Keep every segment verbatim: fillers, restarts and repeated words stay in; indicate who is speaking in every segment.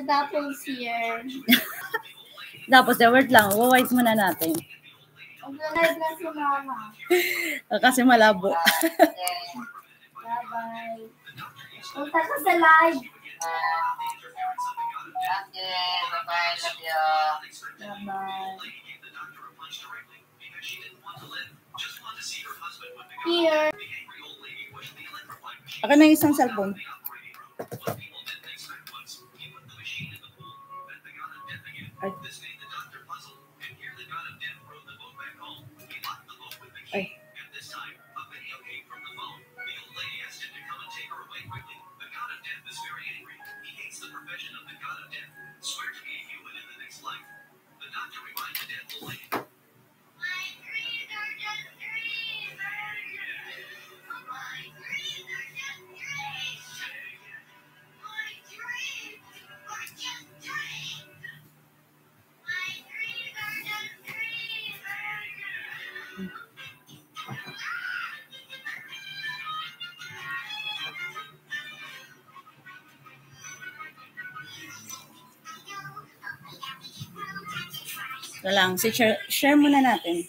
Speaker 1: Tapos here.
Speaker 2: Tapos, the word lang. Wawait muna natin.
Speaker 1: Mag-live lang si Mama.
Speaker 2: Kasi malabo.
Speaker 1: Bye-bye. Punta ka sa live.
Speaker 3: Okay, bye-bye. Love you.
Speaker 1: Bye-bye. Here.
Speaker 2: Akin na yung isang cellphone. Ay. Ay. Ito lang, si share, share muna natin.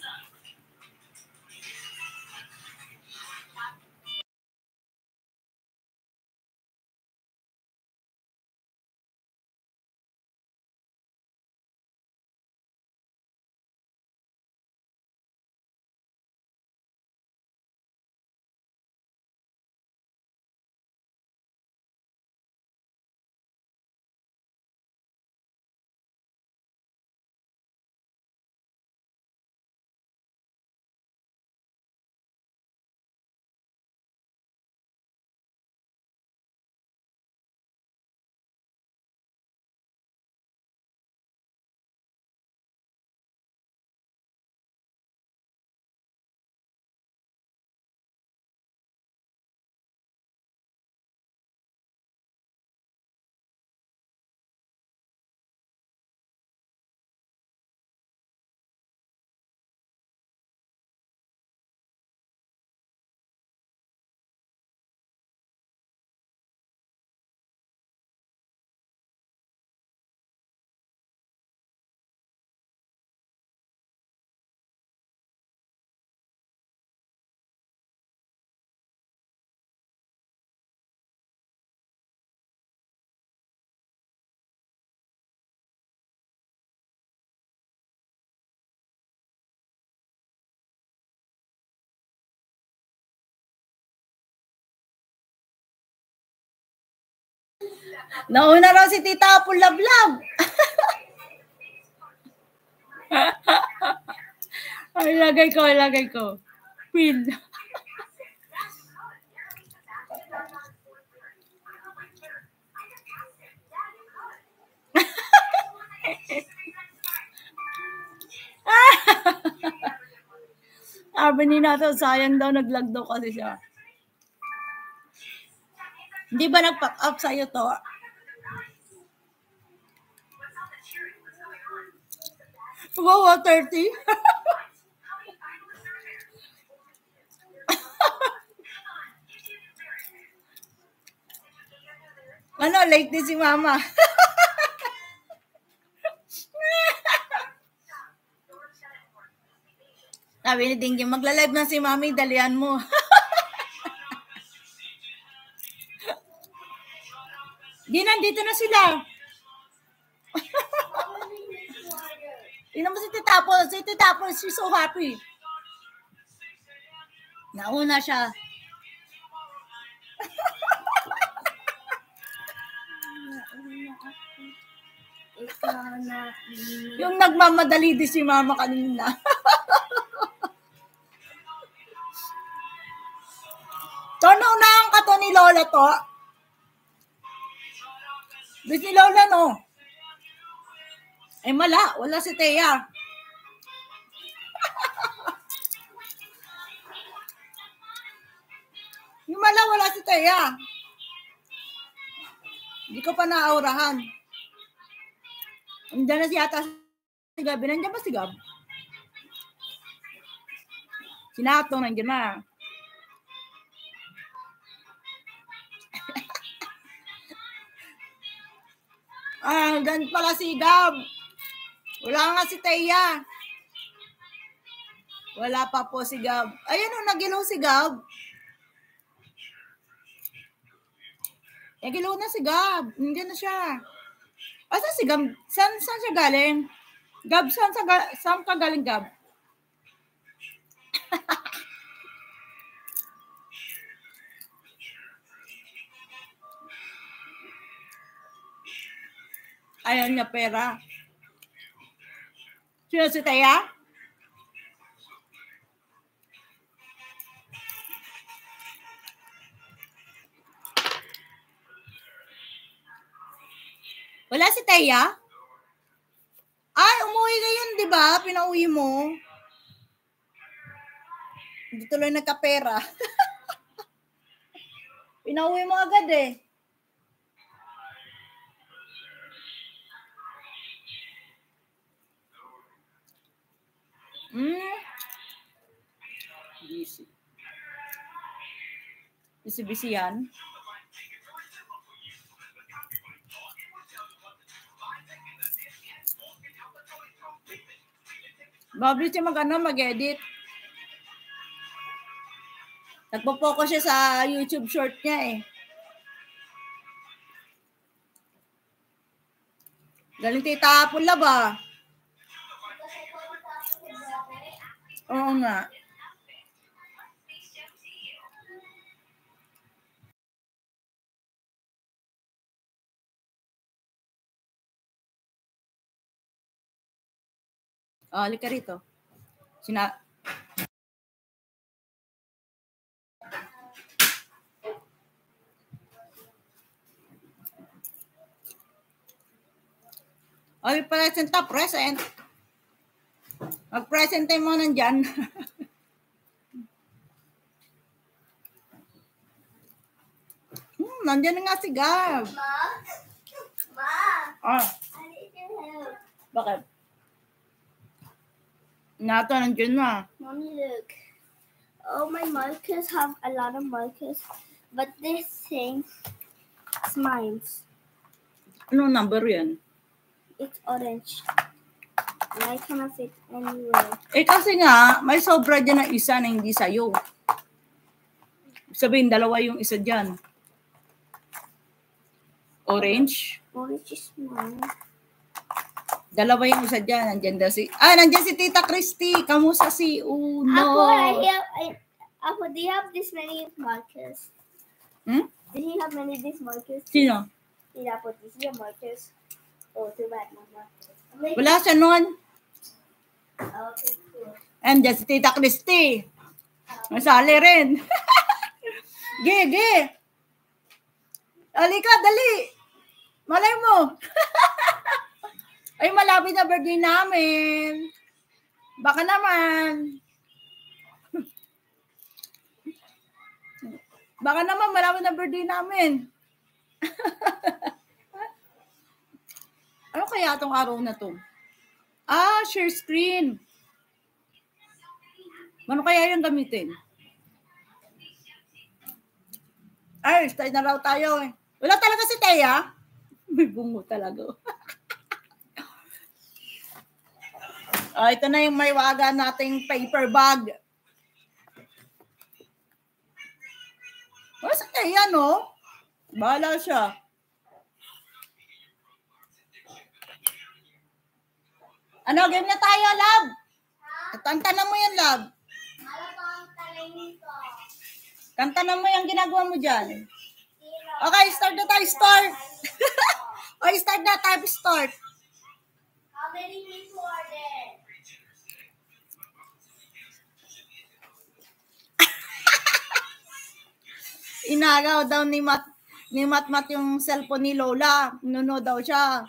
Speaker 2: Nauna raw si Tita Apple Lablab. Ay, lagay ko, lagay ko. Queen. Sabi ni Nato, sayang daw, nag-lag daw kasi siya. Hindi ba nag-pack up sa'yo to? Wow, thirty? Ano, late din si Mama. Sabi ni Dingy, magla-live na si Mami, dalian mo. Di, nandito na sila. Tingnan mo si Tita Apple. Si Tita Apple, she's so happy. Nauna siya. Yung nagmamadali din si Mama kanina. So, naunang ka to ni Lola to. Di si Lola, no? Eh, mala. Wala si Thea. Yung mala, wala si Thea. Hindi ko pa naaurahan. Nandiyan na si ata si Gabi. Nandiyan ba si Gab? Si Nato, nandiyan na. Ah, dan pala si Gab. Wala nga si Teya. Wala pa po si Gab. Ayun o, nagilo si Gab. Nagilo na si Gab. Nandiyan na siya. Asa si Gab? Saan, saan siya galing? Gab, saan, sa, saan ka galing, Gab? Ayaw niya pera. Sino si Teya? Wala si Teya? Ay, umuwi ngayon, di ba? Pinauwi mo. Hindi tuloy nagkapera. Pinauwi mo agad eh. Hmm. Busy. Busy-busy yan. Mabilis siya mag-ano, mag-edit. Nagpo-focus siya sa YouTube short niya eh. Galing Tita Pula ba? Oo nga. Oh, halika rito. Sina... Oh, present ta, present. Mag-present tayo mo nandyan. hmm, nandyan na nga si Gab.
Speaker 1: Ma? Ma?
Speaker 2: Ah,
Speaker 1: I need your help.
Speaker 2: bakit? Nato, nandyan na.
Speaker 1: Mommy, look. All my markers have a lot of markers, but this thing is mine.
Speaker 2: Anong number yan?
Speaker 1: It's orange. And I cannot fit anywhere.
Speaker 2: Eh kasi nga, may sobra dyan na isa na hindi sa'yo. Sabihin, dalawa yung isa dyan. Orange.
Speaker 1: Orange is mine.
Speaker 2: Dalawa yung isa dyan. Nandyan daw si... Ah, nandyan si Tita Christy. Kamusta si Uno?
Speaker 1: Apo, I have, I, Apo, do you have this many markers?
Speaker 2: Hmm?
Speaker 1: Do you have many these markers?
Speaker 2: Sino?
Speaker 1: Yeah, Apo, these are markers. Oh, too bad, Mama.
Speaker 2: Wala siya nun.
Speaker 1: Okay, cool.
Speaker 2: Andyan si Tita Christy. Masali rin. Ge, ge. Halika, dali. Malay mo. Ay, malapit na birthday namin. Baka naman. Baka naman, malapit na birthday namin. Ano kaya itong araw na to? Ah, share screen. Ano kaya yung gamitin? Ay, start na raw tayo eh. Wala talaga si Teya. May bungo talaga. Ah, ito na yung may waga nating paper bag. Wala si Teya, no? Bahala siya. Ano, game na tayo, love? Tantanan mo yan, love.
Speaker 1: Ano pa ang talingin ko?
Speaker 2: Tantanan mo yung ginagawa mo dyan. Okay, start na tayo, start. Okay, start na tayo, start.
Speaker 1: How many people are there?
Speaker 2: Inagaw daw ni Mat, ni Matmat yung cellphone ni Lola. Nuno daw siya.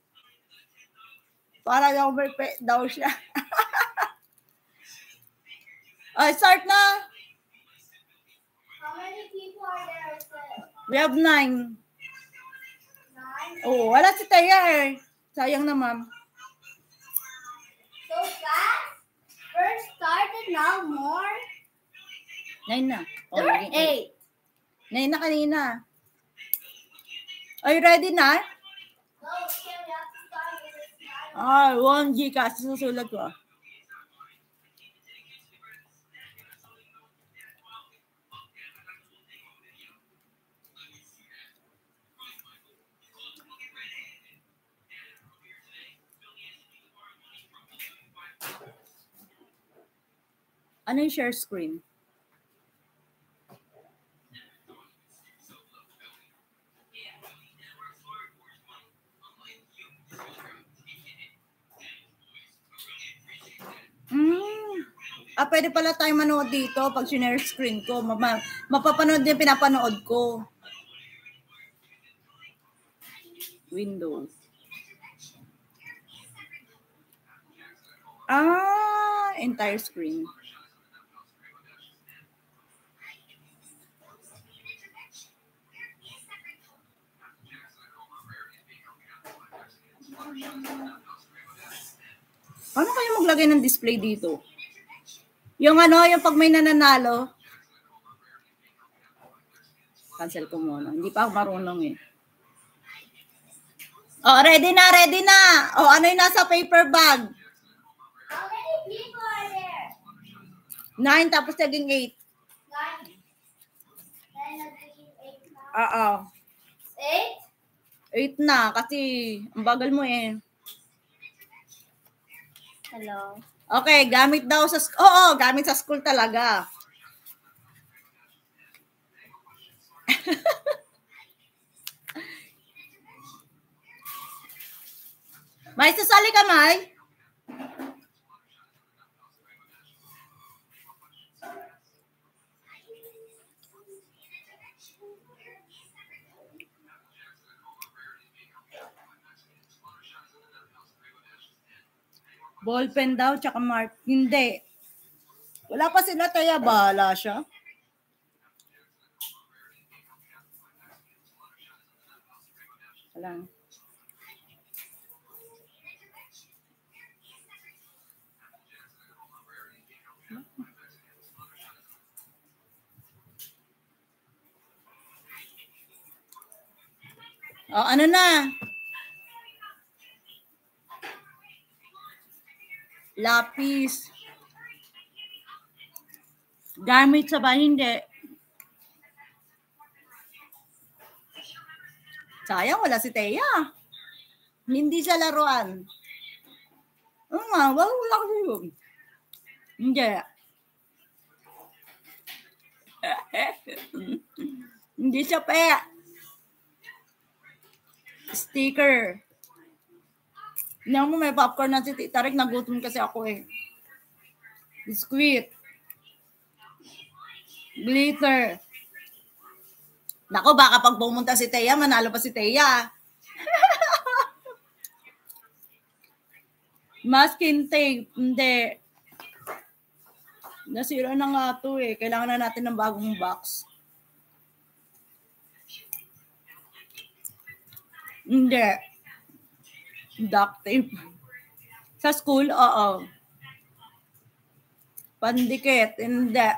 Speaker 2: Para daw perfect daw siya. Ay, start na.
Speaker 1: How many people are there? Sir?
Speaker 2: We have nine.
Speaker 1: Nine?
Speaker 2: Oh, wala si Teya eh. Sayang naman.
Speaker 1: So fast? First started, now more?
Speaker 2: Nine na. Oh,
Speaker 1: There are
Speaker 2: naging
Speaker 1: eight.
Speaker 2: Nine na kanina. Are you ready na?
Speaker 1: Go,
Speaker 2: Ah, one Gcash. Susulat ko. Ano yung share screen? Mm. Ah, pwede pala tayo manood dito pag sinare screen ko. Mama, mapapanood din pinapanood ko. Windows. Ah, entire screen. Paano kayo maglagay ng display dito? Yung ano, yung pag may nananalo. Cancel ko muna. Hindi pa ako marunong eh. Oh, ready na, ready na. Oh, ano yung nasa paper bag?
Speaker 1: How many people are there?
Speaker 2: Nine, tapos naging eight.
Speaker 1: Nine. Then naging eight na.
Speaker 2: Oo.
Speaker 1: Eight?
Speaker 2: Eight na, kasi ang bagal mo eh.
Speaker 1: Hello.
Speaker 2: Okay, gamit daw sa, oo, gamit sa school talaga. May sasali ka, May? Ballpen daw, tsaka mark. Hindi. Wala pa sila, kaya bahala siya. Wala. Oh, ano na? Lapis. Gamit sa ba? Hindi. Sayang, wala si Thea. Hindi siya laruan. Oo nga, wala, wala ko yun. Hindi. Hindi siya pa. Sticker. Hindi mo may popcorn na si Tita Rick. Nagutom kasi ako eh. Biskuit. Glitter. Nako, baka pag pumunta si Thea, manalo pa si Thea. Masking tape. Hindi. Nasira na nga ito eh. Kailangan na natin ng bagong box. Hindi. Duct tape. Sa school, oo. Pandikit, hindi.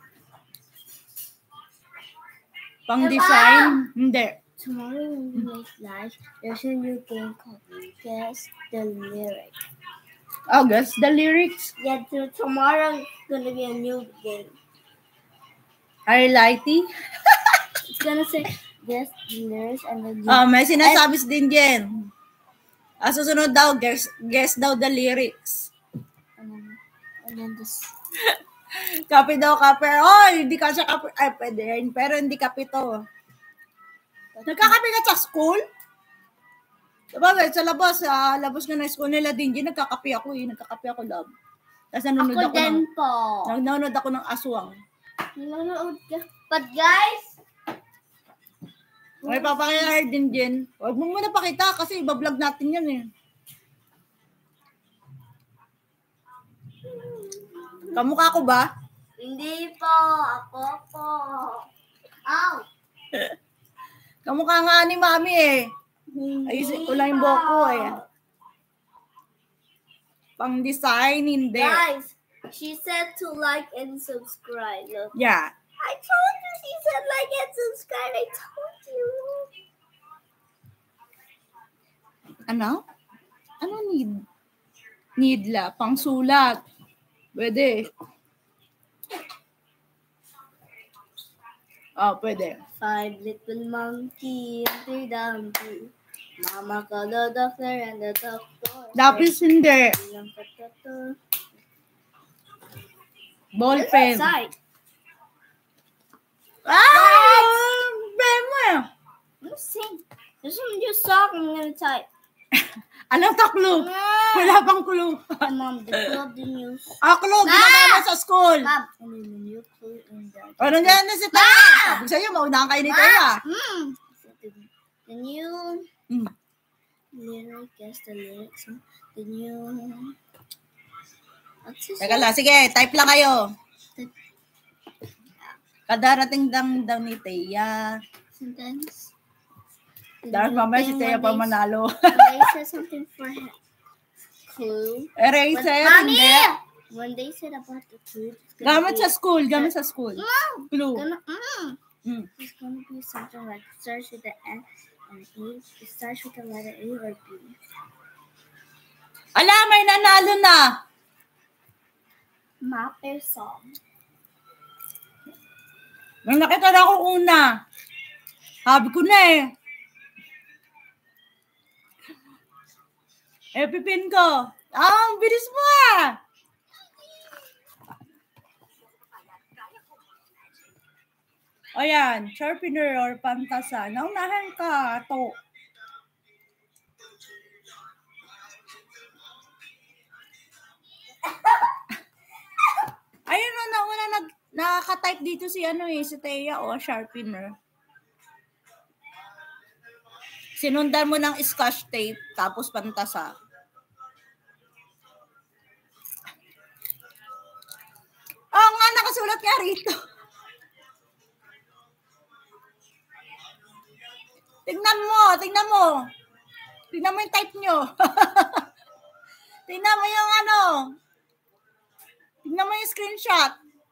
Speaker 2: Pang-design, hindi.
Speaker 1: Tomorrow when we make lunch, there's a new game called Guess the Lyric.
Speaker 2: Oh, guess the lyrics.
Speaker 1: Yeah, so tomorrow it's gonna be a new game.
Speaker 2: Highlighty.
Speaker 1: It's gonna say guess the lyrics and then you
Speaker 2: Oh, may sinasabi din dyan. Ah, susunod daw, guess, guess daw the lyrics.
Speaker 1: and then, and then this.
Speaker 2: Copy daw, copy. Oh, hindi ka siya copy. Ay, pwede rin. Pero hindi copy to. Nagkakapi ka sa school? Diba, sa labas, sa labas nga na school nila din, din nagkakapi ako eh. Nagkakapi ako, love. Tapos nanonood
Speaker 1: Ako
Speaker 2: ako,
Speaker 1: din
Speaker 2: ng,
Speaker 1: po.
Speaker 2: nanonood ako ng aswang.
Speaker 1: Nanonood ka. But guys,
Speaker 2: May papakilahar din din. Huwag mo muna pakita kasi ibablog natin yan eh. Kamukha ko ba?
Speaker 1: hindi po. Ako po. Ow!
Speaker 2: Kamukha nga ni Mami eh. Ayusin ko lang yung buhok ko eh. Pang design, hindi.
Speaker 1: Guys, she said to like and subscribe. Look.
Speaker 2: Yeah.
Speaker 1: I told you she said like and subscribe. I told you.
Speaker 2: Ano? Ano need? Nidla, pangsulat. Pwede. Oh, pwede.
Speaker 1: Five little monkeys, three dumpy. Mama called the doctor and the doctor.
Speaker 2: Lapis hindi. Ball
Speaker 1: What's
Speaker 2: pen.
Speaker 1: outside?
Speaker 2: Ah! Ben mo eh.
Speaker 1: Let me see. This one you saw, I'm gonna type.
Speaker 2: Alam ta clue. Wala pang clue.
Speaker 1: Mom, the club the news.
Speaker 2: Ah, clue. Ginagamit sa school.
Speaker 1: Mom, and then the new clue in the.
Speaker 2: O, nandiyan na si Taya. Sabi sa'yo, maunahan kayo ni Taya.
Speaker 1: Mm. The, the new
Speaker 2: Mm.
Speaker 1: lyric, guess the lyrics. Huh? The new. What's this?
Speaker 2: Teka lang, sige, type lang kayo. Kadarating dang daw ni Taya.
Speaker 1: Sentence. The
Speaker 2: Dahil
Speaker 1: new
Speaker 2: mamaya si
Speaker 1: thing
Speaker 2: Taya
Speaker 1: when
Speaker 2: pa
Speaker 1: they-
Speaker 2: manalo.
Speaker 1: When they said something for him. Clue.
Speaker 2: Eraser,
Speaker 1: Mommy!
Speaker 2: hindi.
Speaker 1: When they said about the clue, it's gonna
Speaker 2: Gamit
Speaker 1: be,
Speaker 2: sa school, gamit sa school.
Speaker 1: Mom!
Speaker 2: Clue.
Speaker 1: Gonna, mm,
Speaker 2: Mm.
Speaker 1: it's gonna be something like starts with the N and E. It starts with the letter A or B.
Speaker 2: Ala, may nanalo na.
Speaker 1: Mape song.
Speaker 2: Nung nakita na ako una. Sabi ko na eh. Eh, pipin ko. Ah, ang bilis mo ah. O yan, sharpener or pantasa. Naunahan ka, to. Ayun na, nauna nag, nakaka-type dito si ano eh, si Thea o sharpener. Sinundan mo ng scotch tape, tapos pantasa. Oo nga, nakasulat nga rito. Tingnan mo, tingnan mo. Tingnan mo yung type nyo. Tingnan mo yung ano. Tingnan mo yung screenshot.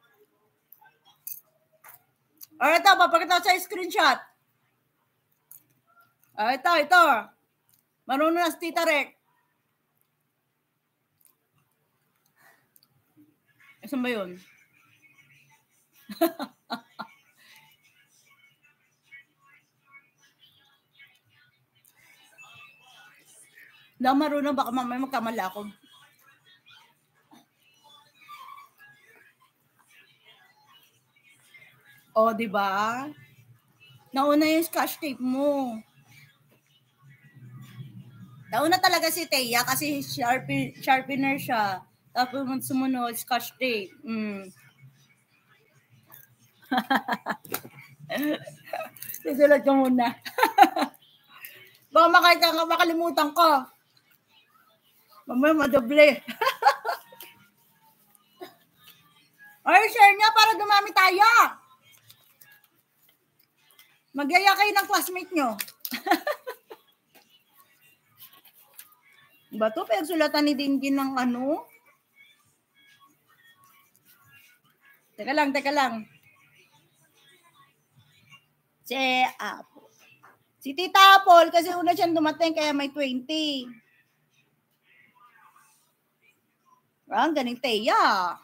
Speaker 2: O ito, papakita ko sa screenshot. O ito, ito. Marunong na si Tita Rek. Eh, saan ba yun? Hindi ako marunong, baka mamaya magkamala ako. O, di ba? Nauna yung scotch tape mo. Nauna talaga si Thea kasi sharpen, sharpener siya. Tapos sumunod, scotch tape. Mm. Susulat ko muna. Baka makita ka, makalimutan ko. Mamaya madoble. Ay, share niya para dumami tayo. Magyaya kayo ng classmate nyo. Ba to? Pagsulatan ni Dinggin ng ano? Teka lang, teka lang. Si Apple. Si Tita Apple, kasi una siyang dumating, kaya may twenty. Ah, ang galing Thea.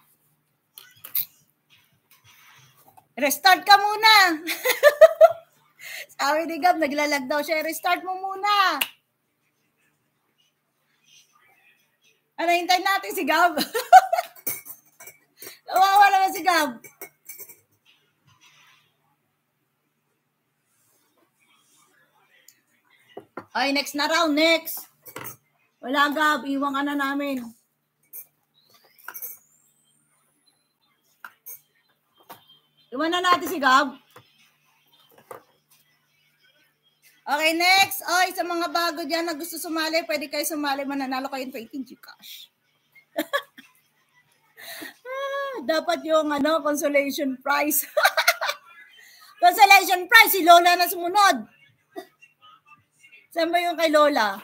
Speaker 2: Restart ka muna. Sabi ni Gab, naglalag daw siya. Restart mo muna. Ano, hintayin natin si Gab. Nawawa naman si Gab. Ay, next na round. Next. Wala, Gab. Iwan ka na namin. Iwan na natin si Gab. Okay, next. Oy, sa mga bago dyan na gusto sumali, pwede kayo sumali. Mananalo kayo ng twenty Gcash. ah, dapat yung ano, consolation prize. Consolation prize, si Lola na sumunod. Saan ba yung kay Lola?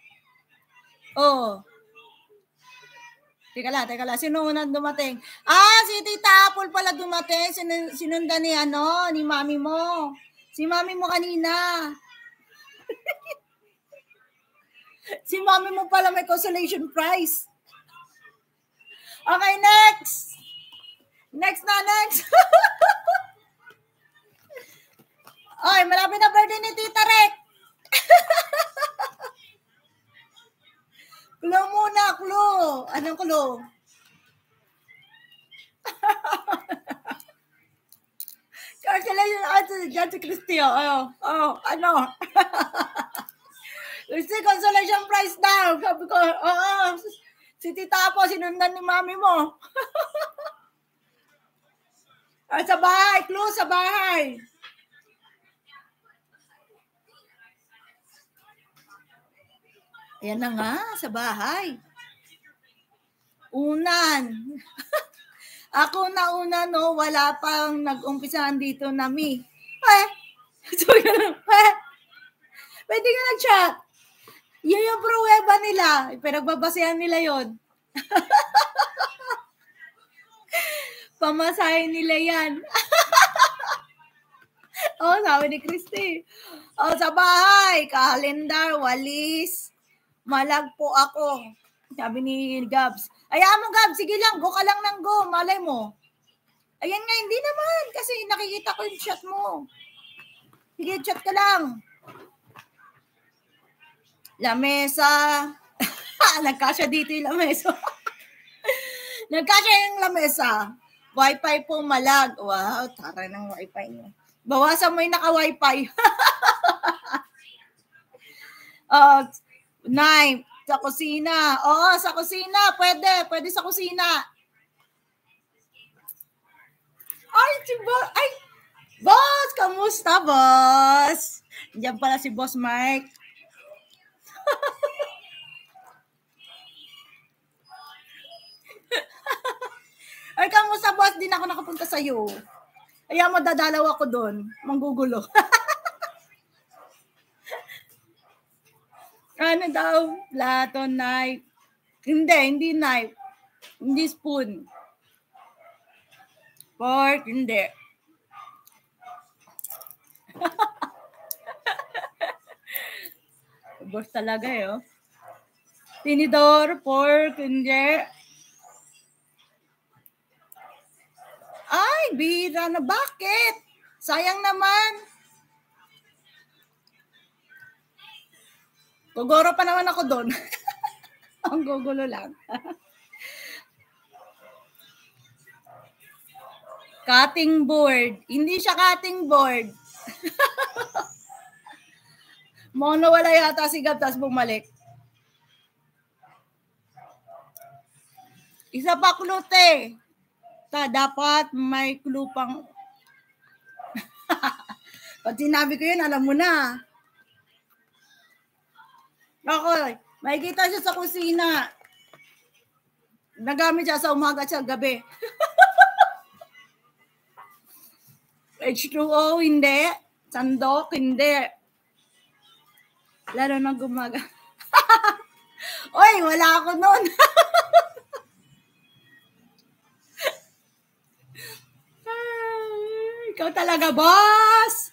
Speaker 2: Oh. Teka lang, teka lang. Sino unang dumating? Ah, si Tita Apple pala dumating. Sin- sinundan ni ano, ni mami mo. Si mami mo kanina. Si mami mo pala may consolation prize. Okay, next. Next na, next. Oy, malapit na birthday ni Tita Rek. Clue muna, clue. Anong clue? Congratulations ako sa dyan si Christy. Oh, oh, oh ano? Christy, consolation prize daw. Sabi ko, oo. Oh, si Tita po, sinundan ni mami mo. Ah, sa bahay, clue sa bahay. Ayan na nga, sa bahay. Unan. Ako na una, no, wala pang nag-umpisahan dito na mi. Eh, so, eh, pwede ka nag-chat. Yun yung pruweba nila. Pinagbabasehan nila yon. Pamasahin nila yan. Oh, sabi ni Christy. Oh, sa bahay, kalendar, walis, malagpo ako. Sabi ni Gabs. Ayaw mo, Gabs, sige lang, go ka lang ng go, malay mo. Ayan nga, hindi naman, kasi nakikita ko yung chat mo. Sige, chat ka lang. Lamesa. Nagkasya dito yung lamesa. Nagkasya yung lamesa. Wi-Fi po malag. Wow, tara ng Wi-Fi niyo. Bawasan mo yung naka-Wi-Fi. uh, knife. Sa kusina. Oo, sa kusina. Pwede. Pwede sa kusina. Ay, si Boss. Ay, Boss! Kamusta, Boss? Diyan pala si Boss Mike. Ay, kamusta, Boss? Di na ako nakapunta sa'yo. Kaya madadalaw ako doon. Manggugulo. Ano daw? Plato, knife. Hindi, hindi knife. Hindi spoon. Fork, hindi. Boss talaga eh, oh. Tinidor, fork, hindi. Ay, bira na. Bakit? Sayang naman. Gugoro pa naman ako doon. Ang gugulo lang. Cutting board. Hindi siya cutting board. Mono wala yata si Gab, tapos bumalik. Isa pa klute. Ta, dapat may clue pang. Pag sinabi ko yun, alam mo na. Okay, makikita siya sa kusina. Nagamit siya sa umaga at sa gabi. H two O, hindi. Sandok, hindi. Lalo na gumaga. Oy, wala ako noon. Ikaw talaga, boss!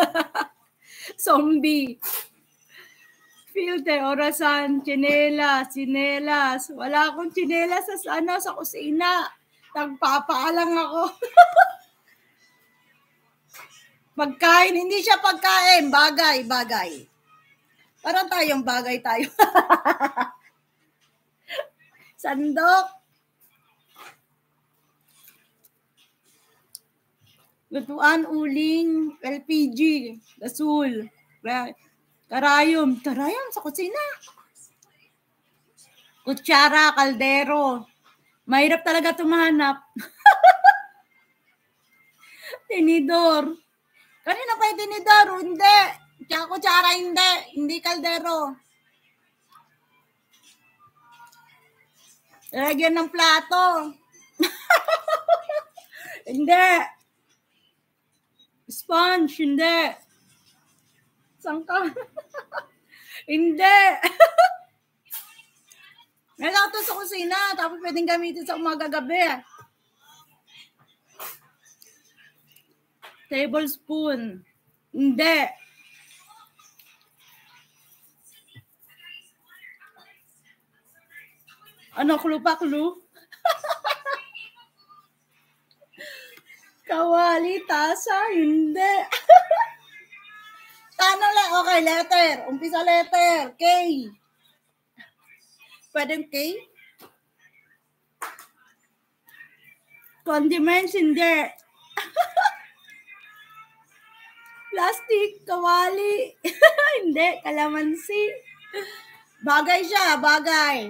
Speaker 2: Zombie. Filter, orasan, chinelas, chinelas. Wala akong chinelas sa, ano, sa kusina. Nagpapaalang ako. Pagkain, hindi siya pagkain. Bagay, bagay. Parang tayong bagay tayo. Sandok. Lutuan, uling, L P G, gasol, karayom. Karayom sa kusina. Kutsara, kaldero. Mahirap talaga tumahanap. Tinidor. Kanina pa yung tinidor, hindi. Tsaka kutsara, hindi. Hindi kaldero. Lagyan ng plato. Hindi. Sponge, hindi. Sangka. Hindi. Meron ito sa kusina, tapos pwedeng gamitin sa umaga-gabi. Tablespoon. Hindi. Ano, clue pa, clue? tasa? Hindi. Tanong lang. Okay, letter. Umpisa letter. K. Pwedeng K? Condiments, hindi. Plastic, kawali. Hindi, kalamansi. Bagay siya, bagay.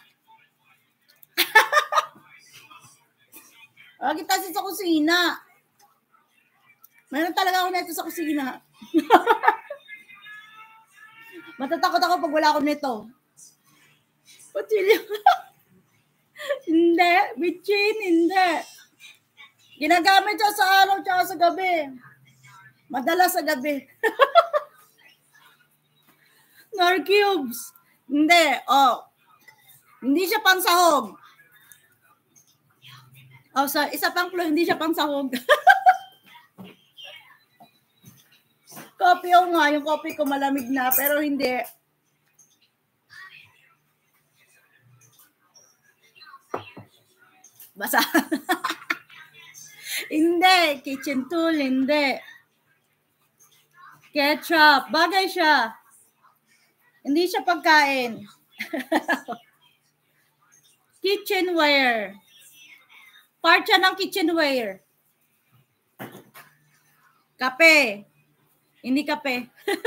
Speaker 2: Lagi tayo sa kusina. Meron talaga ako nito sa kusina. Matatakot ako pag wala ako nito. Kutsilyo. Hindi. Bitchin, hindi. Ginagamit siya sa araw tsaka sa gabi. Madalas sa gabi. Nor cubes. Hindi. Oh. Hindi siya pang sahog. Oh, sa isa pang clue, hindi siya pang sahog. Coffee, oh nga, yung coffee ko malamig na, pero hindi. Basa. Hindi. Kitchen tool, hindi. Ketchup. Bagay siya. Hindi siya pagkain. Kitchenware. Part siya ng kitchenware. Kape. Hindi kape.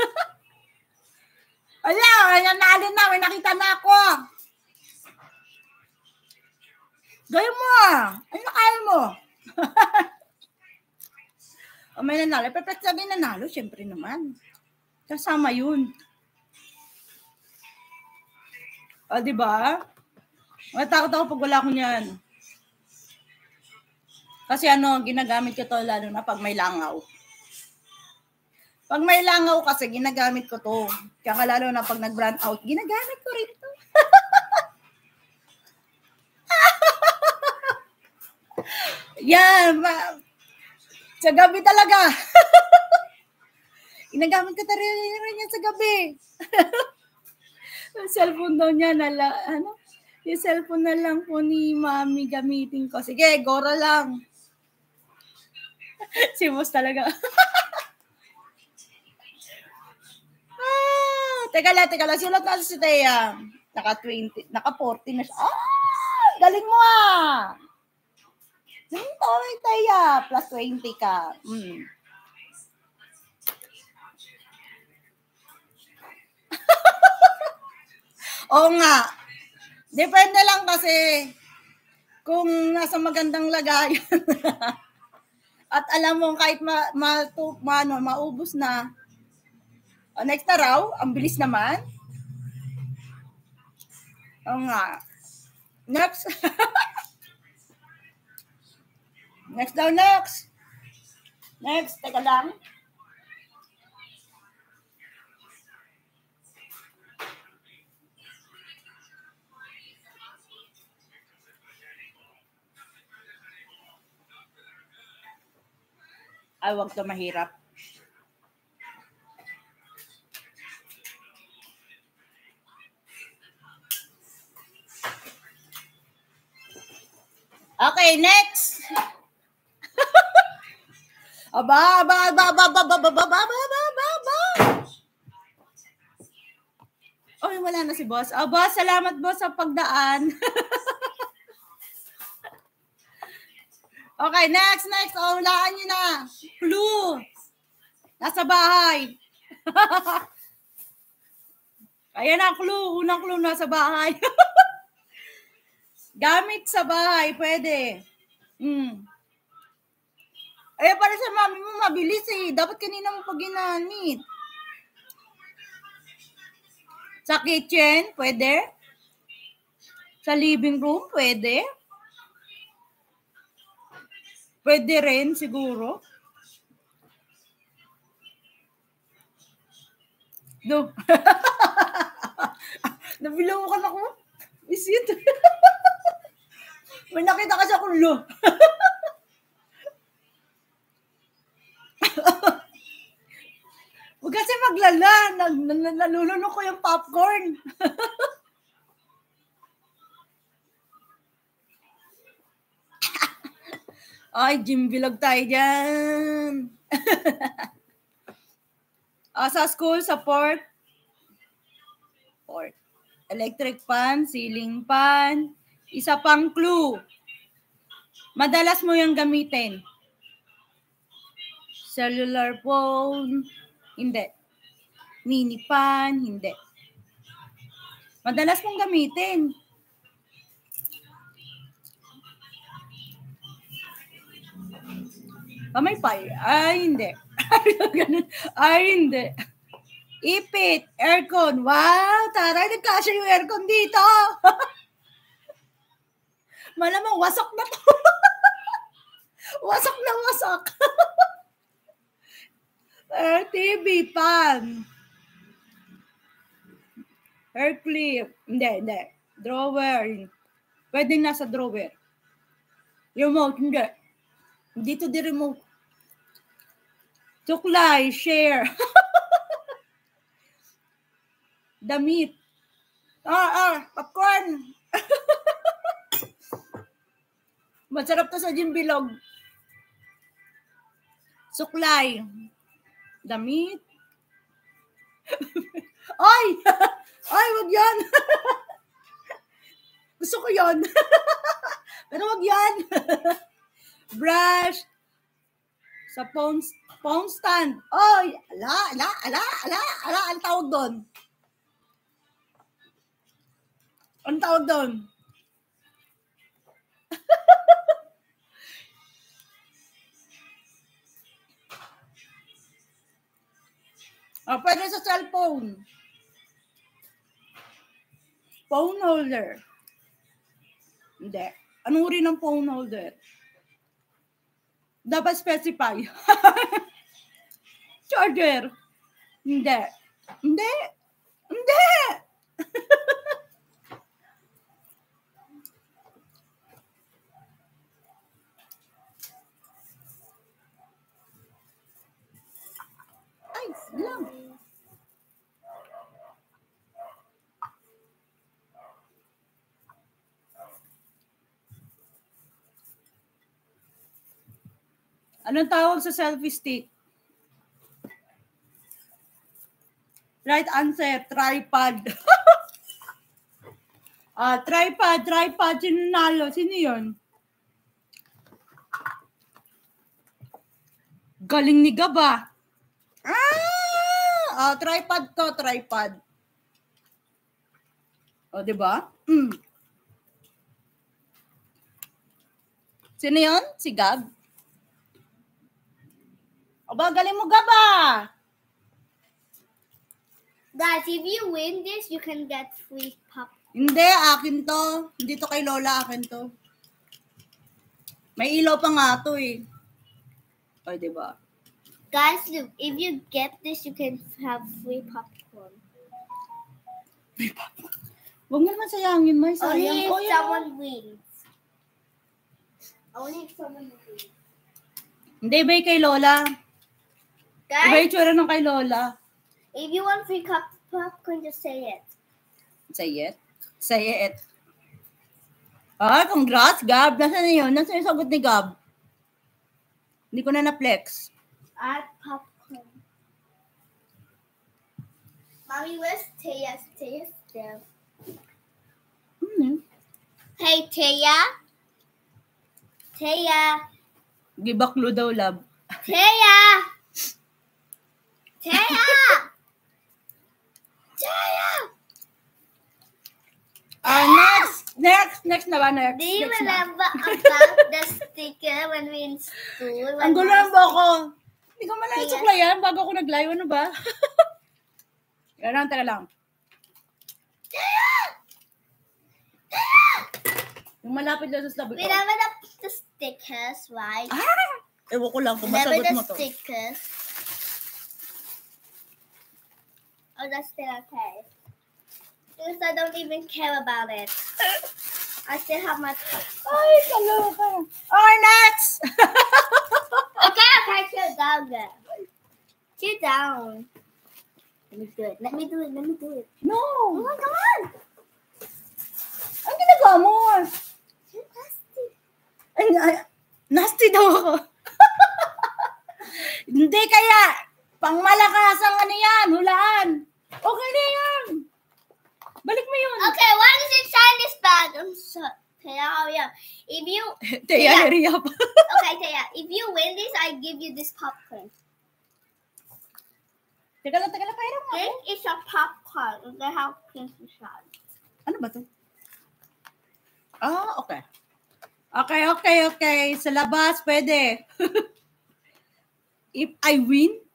Speaker 2: Ala, nanalo na. May nakita na ako. Gawin mo ah. Ano nakaya mo? O may nanalo. Pero sabi nanalo, syempre naman. Kasama yun. O, diba? Matakot ako pag wala ko niyan. Kasi ano, ginagamit ko to lalo na pag may langaw. Pag may langaw kasi, ginagamit ko to. Kaya lalo na pag nag-brand out, ginagamit ko rin to. Yan. Ma- sa gabi talaga. Ginagamit ko ta rin yan sa gabi. Yung cellphone daw niya, nala, ano? Yung cellphone na lang po ni mami gamitin ko. Sige, gora lang. Si Boss talaga. ah, teka lang, teka lang. Sulat na si Thea. Naka twenty, naka forty na siya. Ah, galing mo ah. Ito, Thea. Plus twenty ka. Hmm. Oo nga. Depende lang kasi kung nasa magandang lagayan. At alam mo, kahit ma, ma, to, ma, ano, maubos na, uh, next na raw, ang bilis naman. Oo nga. Next. Next daw, next. Next, teka lang. Ay, wag to mahirap. Okay, next. Aba, aba, aba, aba, aba, aba, aba, aba, aba, aba, aba. Oy, wala na si boss. Aba, salamat boss sa pagdaan. Okay, next, next. Oh, hulaan nyo na. Clue. Nasa bahay. Ayan ang clue. Unang clue, nasa bahay. Gamit sa bahay, pwede. Hmm. Ay, para sa mami mo, mabilis eh. Dapat kanina mo pag ginamit. Sa kitchen, pwede. Sa living room, pwede. Pwede rin, siguro. No. Nabilawakan ako. Is it? May nakita kasi akong lo. Huwag kasi maglala. Nalulunok ko yung popcorn. Ay, gym vlog tayo dyan. uh, sa school, sa port, port, electric fan, ceiling fan, isa pang clue. Madalas mo yung gamitin. Cellular phone, hindi. Mini fan, hindi. Madalas mong gamitin. Pamaypay. Ay, hindi. Ay, hindi. Ipit. Aircon. Wow, taray, nagkasya yung aircon dito. Malamang wasak na to. Wasak na wasak. T V, pan. Hair clip. Hindi, hindi. Drawer. Pwede nasa drawer. Remote, hindi. Dito di remote. Suklay, share. Damit. Ah, ah, popcorn. Masarap to sa gym bilog. Suklay. Damit. Ay! Ay, wag yan. Gusto ko yon. Pero wag yan. Brush. Sa phone, phone stand. Oy, ala, ala, ala, ala, ala, ang tawag doon. Ang tawag doon. Ah, pwede sa cellphone. Phone holder. Hindi. Anong uri ng phone holder? Dapat specify. Charger. Hindi. Hindi. Hindi. Ay, lang. Anong tawag sa selfie stick? Right answer, tripod. Ah, tripod, tripod, sino nalo? Sino yun? Galing ni Gaba. Ah, ah tripod to, tripod. O, diba? Mm. Sino yun? Si Gab? Aba, galing mo, Gaba!
Speaker 1: Guys, if you win this, you can get free popcorn.
Speaker 2: Hindi, akin to. Hindi to kay Lola, akin to. May ilaw pa nga to eh. O, diba?
Speaker 1: Guys, look, if you get this, you can have free popcorn.
Speaker 2: Free popcorn? Huwag mo naman sayangin, May.
Speaker 1: Only
Speaker 2: Sayang.
Speaker 1: if
Speaker 2: Oh,
Speaker 1: someone wins. Only if someone wins.
Speaker 2: Hindi, ba kay Lola? Iba
Speaker 1: Guys,
Speaker 2: yung tsura ng kay Lola.
Speaker 1: if you want free cup popcorn, just say it.
Speaker 2: Say it. Say it. Ah, congrats, Gab. Nasaan na yun? Nasaan yung sagot ni Gab? Hindi ko na na-flex.
Speaker 1: Add popcorn. Mommy, where's Taya? Taya's there.
Speaker 2: Hmm.
Speaker 1: Hey, Taya. Taya.
Speaker 2: Give a clue daw, love.
Speaker 1: Taya. Taya. Taya.
Speaker 2: Ah, next. Next. Next na ba? Next.
Speaker 1: Do you
Speaker 2: Next na.
Speaker 1: remember about the sticker when we in school?
Speaker 2: Ang gulo ng boko. Hindi ko malala suklayan bago ako nag-live. Ano ba? Yan lang, tara lang. Yung malapit lang sa sabi ko.
Speaker 1: Remember the, the stickers, right?
Speaker 2: Ah! Ewan ko lang kung
Speaker 1: Remember
Speaker 2: masagot
Speaker 1: the
Speaker 2: mo to.
Speaker 1: stickers? Oh, that's still okay. Because I don't even care about it. I still have my...
Speaker 2: Ay, kaloka. Okay, next!
Speaker 1: Okay, okay, chill down there. Chill down. Let me do it. Let me do it. Let me do it.
Speaker 2: No!
Speaker 1: Oh my God!
Speaker 2: Ang ginagawa mo?
Speaker 1: Chill, plastic.
Speaker 2: Ay, ay, Nasty daw ako. Hindi kaya, pang malakas ang ano yan, hulaan. Okay na yan. Balik mo yun.
Speaker 1: Okay, what is inside this bag? I'm so... Taya, hurry up. If you...
Speaker 2: Taya, hurry up.
Speaker 1: Okay, Taya, if you win this, I give you this popcorn.
Speaker 2: Teka lang, teka lang, pahirap nga.
Speaker 1: This is a popcorn. They have pink inside.
Speaker 2: Ano ba to? Ah, okay. Okay, okay, okay. Sa labas, pwede. If I win,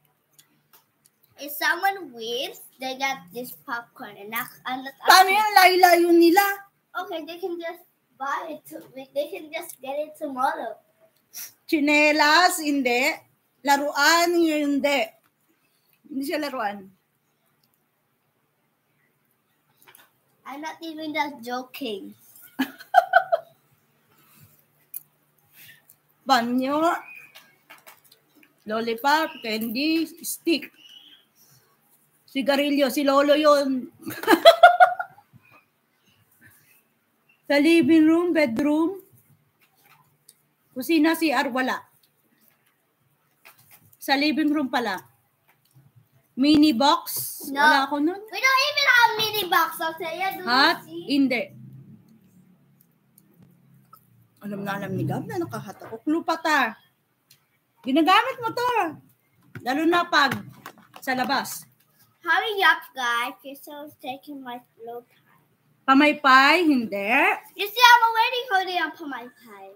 Speaker 1: If someone wins, they get this popcorn. And that's... And that's
Speaker 2: paano yan? Layo-layo nila.
Speaker 1: Okay, they can just buy it. To, they can just get it tomorrow.
Speaker 2: Chinelas, hindi. Laruan, hindi. Hindi siya laruan.
Speaker 1: I'm not even just joking.
Speaker 2: Banyo. Lollipop, candy, stick. Sigarilyo, si Lolo yun. Sa living room, bedroom, kusina, C R, wala. Sa living room pala. Mini box,
Speaker 1: No.
Speaker 2: wala ako nun.
Speaker 1: We don't even have mini box up there. Do you
Speaker 2: Hat,
Speaker 1: see?
Speaker 2: hindi. Alam na alam ni Gab na nakahat ako. Klupata. Ginagamit mo to. Lalo na pag sa labas.
Speaker 1: Hurry up, guys. You're still taking my slow time.
Speaker 2: Pamaypay, hindi.
Speaker 1: You see, I'm already holding up on my pie.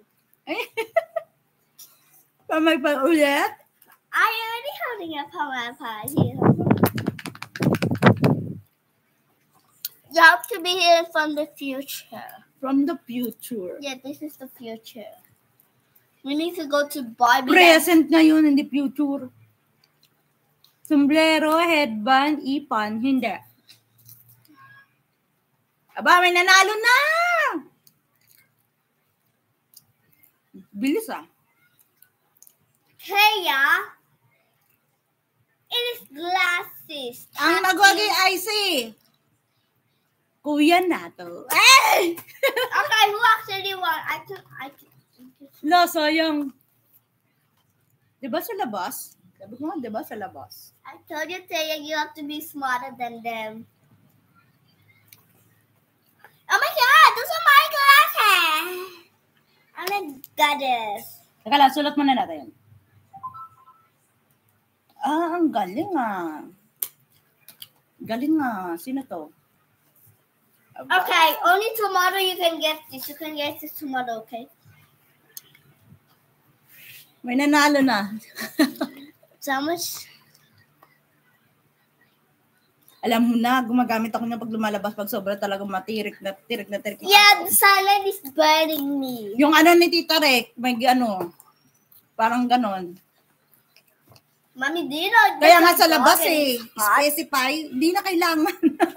Speaker 2: Pamaypay ulit.
Speaker 1: I'm already holding up on my pie here. You have to be here from the future.
Speaker 2: From the future.
Speaker 1: Yeah, this is the future. We need to go to Barbie.
Speaker 2: Present ngayon, hindi future. Sombrero, headband, ipan, hindi. Aba, may nanalo na! Bilis ah.
Speaker 1: Kaya, it is glasses.
Speaker 2: Ang nagwagi I C. Kuya na to. Ay!
Speaker 1: Okay, who actually won? I took, I took.
Speaker 2: La, sayang. Diba sa labas? Sabi ko nga, diba sa labas?
Speaker 1: I told you, Taya, you have to be smarter than them. Oh my God, those are my glasses. I'm a goddess.
Speaker 2: Teka lang, sulat muna natin. Ah, ang galing ah. Galing ah. Sino to? Aba.
Speaker 1: Okay, only tomorrow you can get this. You can get this tomorrow, okay?
Speaker 2: May nanalo na.
Speaker 1: So much.
Speaker 2: Alam mo na, gumagamit ako niya pag lumalabas pag sobra talaga matirik na tirik na tirik.
Speaker 1: Yeah, the silent is burning me.
Speaker 2: Yung ano ni Tita Rek, may ano, parang ganon.
Speaker 1: Mommy, do you know?
Speaker 2: Kaya nga
Speaker 1: this
Speaker 2: sa labas
Speaker 1: dog
Speaker 2: eh,
Speaker 1: is hot?
Speaker 2: specify, hindi na kailangan.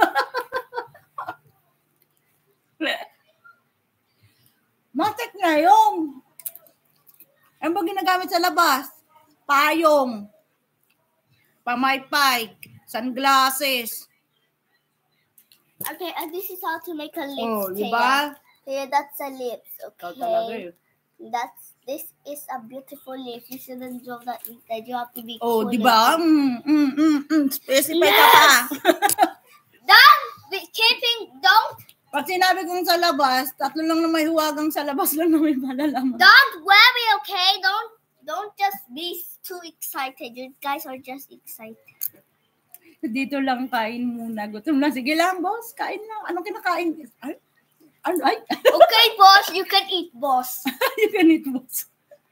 Speaker 2: Matik na yung, ano ba ginagamit sa labas? Payong, pamaypay, sunglasses.
Speaker 1: Okay, and this is how to make a lips.
Speaker 2: Oh, di
Speaker 1: Taya.
Speaker 2: ba?
Speaker 1: Taya, that's a lips,
Speaker 2: Ikaw talaga
Speaker 1: okay?
Speaker 2: eh.
Speaker 1: That's this is a beautiful lips. You shouldn't draw that that you have to be
Speaker 2: Oh,
Speaker 1: cool
Speaker 2: di ba?
Speaker 1: and-
Speaker 2: Mm, mm, mm, mm. Specify ka pa.
Speaker 1: Don't be keeping. Don't
Speaker 2: Pag sinabi kong sa labas, tatlo lang na may huwagang sa labas lang na may malalaman.
Speaker 1: don't worry, okay? Don't don't just be too excited. You guys are just excited.
Speaker 2: Dito lang kain muna. Gutom na. Sige lang, boss. Kain lang. Anong kinakain? Ay? Ano? Ay?
Speaker 1: Okay, boss, you can eat, boss.
Speaker 2: You can eat, boss.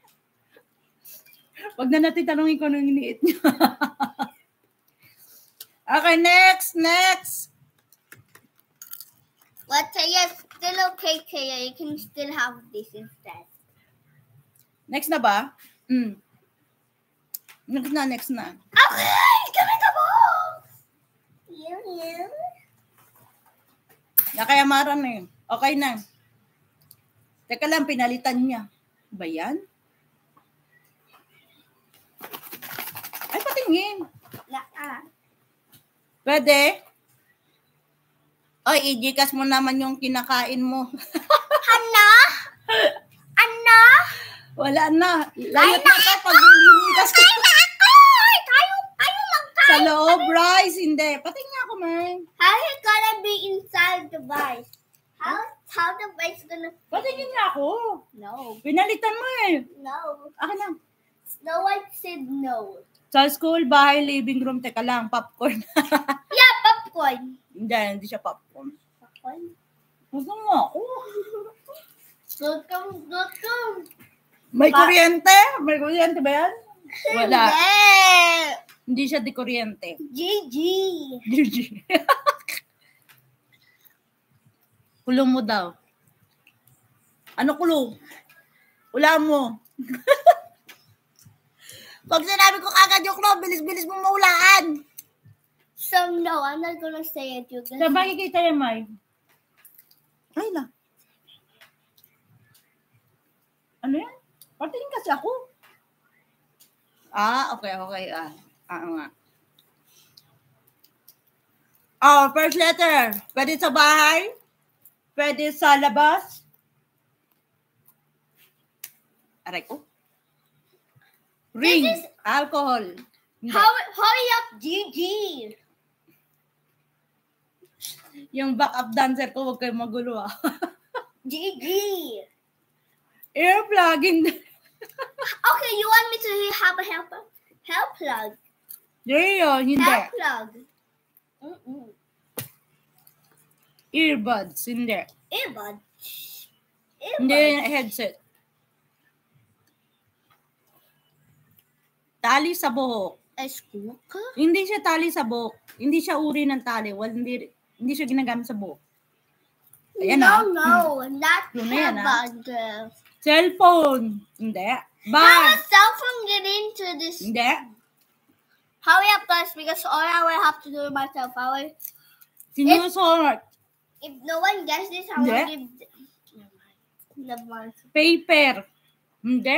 Speaker 2: Wag na natin tanongin ko anong iniit niya. Okay, next, next.
Speaker 1: But Taya, still okay, Taya. You can still have this instead.
Speaker 2: Next na ba? Mm. Next na, next na.
Speaker 1: Okay, give me the box. You, you.
Speaker 2: Nakayamaran na yun. Okay na. Teka lang, pinalitan niya. Ba yan? Ay, patingin.
Speaker 1: Na-ah.
Speaker 2: Pwede? Ay, i-Gcash mo naman yung kinakain mo.
Speaker 1: Hana? Anna?
Speaker 2: Wala na. Layot na ka pag lilikas ka.
Speaker 1: Tayo, tayo lang tayo.
Speaker 2: Sa loob, rice. Hindi. Pating nga ako, man.
Speaker 1: How is it gonna be inside the vice? How, how the vice gonna...
Speaker 2: Patingin nga ako.
Speaker 1: No.
Speaker 2: Pinalitan mo eh.
Speaker 1: No.
Speaker 2: Akin lang.
Speaker 1: Snow White said no.
Speaker 2: Sa school, bahay, living room. Teka lang, popcorn.
Speaker 1: Yeah, popcorn.
Speaker 2: Hindi, hindi siya popcorn.
Speaker 1: Popcorn?
Speaker 2: Huwag nga ako.
Speaker 1: Welcome, welcome.
Speaker 2: May
Speaker 1: Pa-
Speaker 2: kuryente? May kuryente ba yan? Wala.
Speaker 1: Yeah.
Speaker 2: Hindi siya di kuryente.
Speaker 1: G G.
Speaker 2: G G. Kulong mo daw. Ano kulong? Ulam mo. Pag sinabi ko kagad yung kulong, bilis-bilis mo maulaan.
Speaker 1: So no, I'm not gonna say it. You're
Speaker 2: Sa
Speaker 1: gonna
Speaker 2: makikita yan, May. Ay na. Ano yan? Patingin kasi ako. Ah, okay, okay. Ah, ah nga. Oh, first letter. Pwede sa bahay. Pwede sa labas. Aray ko. Ring.
Speaker 1: This is-
Speaker 2: Alcohol. Hindi.
Speaker 1: Hurry, hurry up, G G.
Speaker 2: Yung backup dancer ko, huwag kayo magulo ah.
Speaker 1: G G.
Speaker 2: Earplug. Hindi.
Speaker 1: Okay, you want me to have a help help plug?
Speaker 2: Hindi yun, hindi.
Speaker 1: Help plug. Mm-mm.
Speaker 2: Earbuds. Hindi.
Speaker 1: Earbud.
Speaker 2: Hindi
Speaker 1: Earbud.
Speaker 2: yung headset. Tali sa buhok.
Speaker 1: A squawker?
Speaker 2: Hindi siya tali sa buhok. Hindi siya uri ng tali. Well, hindi, hindi siya ginagamit sa buhok. Ayan
Speaker 1: no,
Speaker 2: ah.
Speaker 1: no, not
Speaker 2: Yun na yan, ah.
Speaker 1: earbud.
Speaker 2: Cellphone. Hindi.
Speaker 1: How
Speaker 2: Bag.
Speaker 1: does cell phone get into this?
Speaker 2: Hindi.
Speaker 1: Hurry up, guys, because all I will have to do myself. I will,
Speaker 2: Sinusort.
Speaker 1: if no one gets this, I will
Speaker 2: Hindi.
Speaker 1: give. Never mind.
Speaker 2: Paper. Hindi.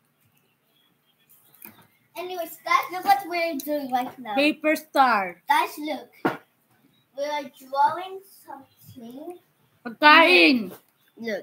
Speaker 1: Anyways, guys, look what we're doing right now.
Speaker 2: Paper star.
Speaker 1: Guys, look. We are drawing something.
Speaker 2: Pagkain.
Speaker 1: Look.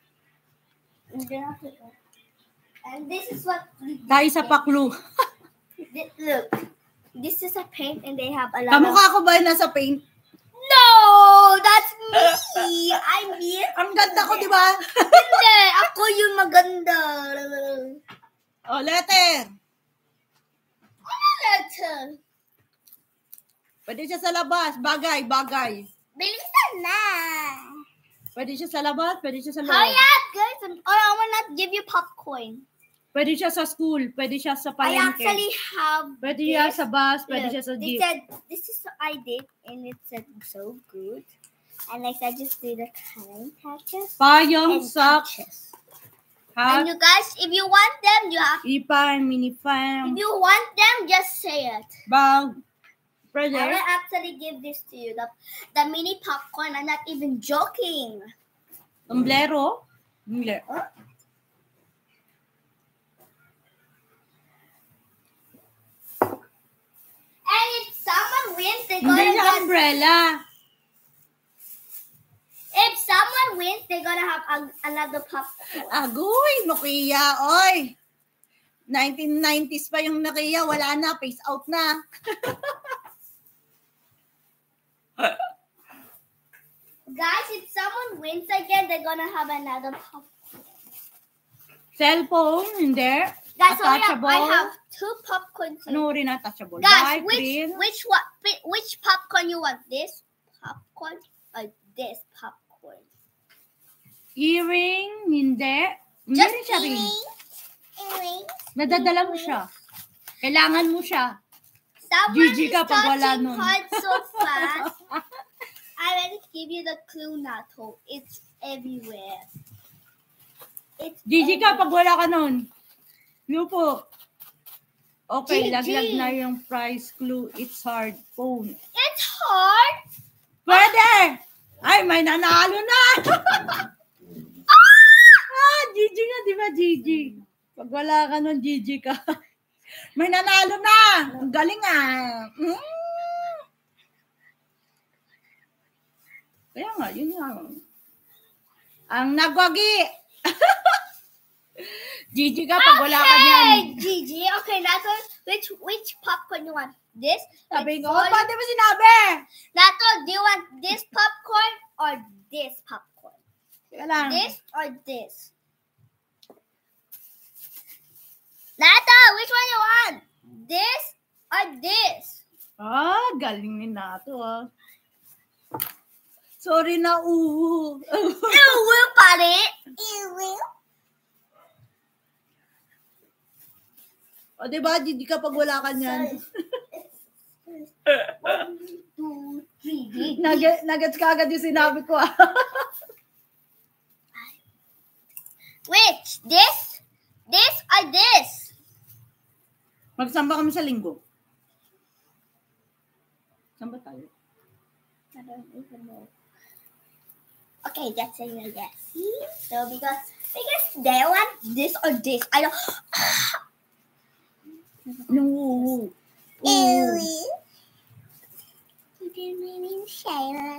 Speaker 1: And this is what we
Speaker 2: Tayo sa paklu.
Speaker 1: Thi- Look. This is a paint and they have a lot of...
Speaker 2: Kamukha ko ba yung nasa paint?
Speaker 1: No! That's me! I'm me.
Speaker 2: Ang ganda ko, di ba?
Speaker 1: Hindi! Ako yung maganda.
Speaker 2: Oh, letter.
Speaker 1: Ano letter?
Speaker 2: Pwede siya sa labas. Bagay, bagay.
Speaker 1: Bilisan na!
Speaker 2: Pwede siya sa labas, pwede siya sa loob.
Speaker 1: Hurry up, guys! Or I will not give you popcorn.
Speaker 2: Pwede siya sa school, pwede siya sa
Speaker 1: I
Speaker 2: palengke.
Speaker 1: actually have
Speaker 2: Pwede
Speaker 1: this.
Speaker 2: siya sa bus, pwede
Speaker 1: Look,
Speaker 2: siya sa
Speaker 1: they
Speaker 2: jeep.
Speaker 1: said, this is what I did, and it said so good. And like I just did a kind patches
Speaker 2: Payong,
Speaker 1: and
Speaker 2: socks,
Speaker 1: patches.
Speaker 2: hat,
Speaker 1: And you guys, if you want them, you have.
Speaker 2: ipan, minifan,
Speaker 1: If you want them, just say it.
Speaker 2: bag,
Speaker 1: I
Speaker 2: pwede.
Speaker 1: will actually give this to you. The, the mini popcorn. I'm not even joking.
Speaker 2: Umblero. Hindi.
Speaker 1: And if someone wins, they're
Speaker 2: Hindi
Speaker 1: gonna
Speaker 2: siya
Speaker 1: get.
Speaker 2: umbrella.
Speaker 1: If someone wins, they're gonna have a, another popcorn.
Speaker 2: Agoy, Nokia, oy. nineteen nineties pa yung Nokia, wala na, face out na.
Speaker 1: Guys, if someone wins again, they're gonna have another popcorn.
Speaker 2: Cellphone, hindi.
Speaker 1: Guys, hurry up.
Speaker 2: Attachable.
Speaker 1: I have two popcorns. here.
Speaker 2: Ano rin attachable? Bye,
Speaker 1: Guys, which
Speaker 2: green.
Speaker 1: which what which popcorn you want? This popcorn or this popcorn?
Speaker 2: Earring, hindi. Hindi
Speaker 1: Just
Speaker 2: rin siya ring.
Speaker 1: earrings. Earrings.
Speaker 2: Nadadala mo siya. Kailangan mo siya.
Speaker 1: Someone
Speaker 2: Gigi
Speaker 1: is
Speaker 2: ka pag wala
Speaker 1: touching
Speaker 2: nun.
Speaker 1: cards so fast. I will give you the clue, Nato. It's everywhere. It's
Speaker 2: Gigi ka pag
Speaker 1: everywhere.
Speaker 2: wala ka nun. Lupo. Okay,
Speaker 1: Gigi.
Speaker 2: laglag na yung prize clue. It's hard. Phone.
Speaker 1: It's hard.
Speaker 2: Pwede! Ay, may nanalo na! ah, Gigi nga, di ba Gigi? Pag wala ka nun, Gigi ka. May nanalo na! Ang galing ah! Mm. Kaya nga, yun nga. Ang nagwagi! Gigi ka pag wala ka niyan.
Speaker 1: Okay, Gigi. Okay, Nato, which which popcorn you want? This?
Speaker 2: Sabi
Speaker 1: With
Speaker 2: ko,
Speaker 1: all-
Speaker 2: ba't di mo sinabi?
Speaker 1: Nato, do you want this popcorn or this popcorn?
Speaker 2: Teka lang.
Speaker 1: This or this? Nato, which one you want? This or this?
Speaker 2: Ah, galing ni Nato ah. Sorry na, uhu.
Speaker 1: You will, buddy. You will.
Speaker 2: O, diba, Gigi ka pag wala ka niyan.
Speaker 1: One, two, three.
Speaker 2: Nag- Nuggets ka agad yung sinabi ko ah.
Speaker 1: Which? This? This or this?
Speaker 2: Magsamba kami sa linggo. Samba tayo.
Speaker 1: I don't even know. Okay, that's a yes. So because because they want this or this. I don't.
Speaker 2: No.
Speaker 1: Ew. You didn't mean say that.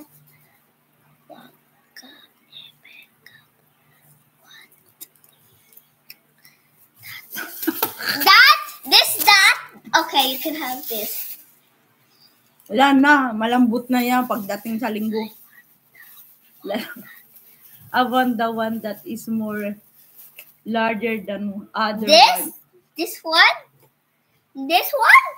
Speaker 1: That, this, that. Okay, you can have this.
Speaker 2: Wala na. Malambot na yan pagdating sa linggo. I want the one that is more larger than other
Speaker 1: This,
Speaker 2: one.
Speaker 1: this one, this one,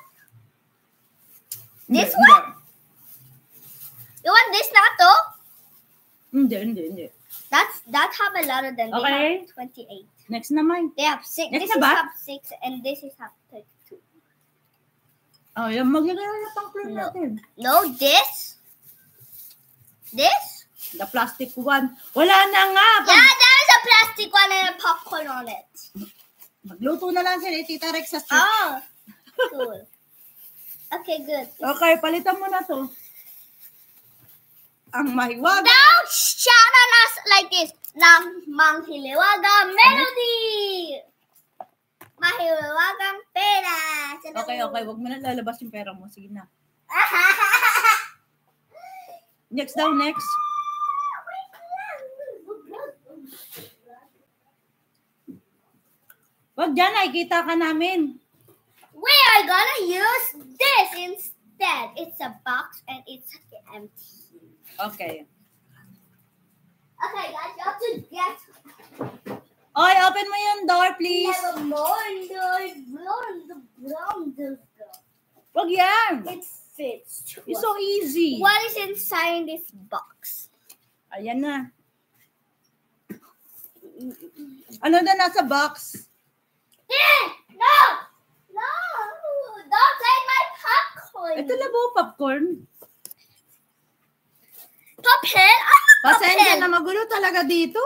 Speaker 1: this
Speaker 2: Hindi,
Speaker 1: one. You want this, Nato?
Speaker 2: Hindi, hindi, hindi.
Speaker 1: That's that have a lot of them. They
Speaker 2: Okay.
Speaker 1: have twenty-eight.
Speaker 2: Next naman.
Speaker 1: They have six.
Speaker 2: Next
Speaker 1: This
Speaker 2: na
Speaker 1: is
Speaker 2: ba?
Speaker 1: have six, and this is have thirty-two.
Speaker 2: Oh, yung maglagay na pang clone
Speaker 1: No.
Speaker 2: natin.
Speaker 1: No, this, this.
Speaker 2: The plastic one. Wala na nga. Pag
Speaker 1: Yeah, there is a plastic one and a popcorn on it.
Speaker 2: magluto na lang sila, Tita Rex sa street.
Speaker 1: Oh, cool. Okay, good.
Speaker 2: Okay, palitan mo na to. Ang mahiwaga.
Speaker 1: Now shout on us like this. Nang manghiliwagang melody. Mahiwagang pera.
Speaker 2: Okay, okay. Wag mo na lalabas yung pera mo. Sige na. Next daw, next. Wag dyan, nakikita ka namin.
Speaker 1: We are gonna use this instead. It's a box and it's empty.
Speaker 2: Okay.
Speaker 1: Okay, guys, you have to get
Speaker 2: Oy, open mo yung door, please.
Speaker 1: never more the blonde, the blonde.
Speaker 2: Wag yan.
Speaker 1: It fits. to
Speaker 2: It's
Speaker 1: us.
Speaker 2: so easy.
Speaker 1: What is inside this box?
Speaker 2: Ayan na. Ano na nasa box?
Speaker 1: Eh, no, no, don't take my popcorn.
Speaker 2: Ito labo, popcorn.
Speaker 1: Papel? Ano
Speaker 2: Pasensya
Speaker 1: papel?
Speaker 2: na magulo talaga dito.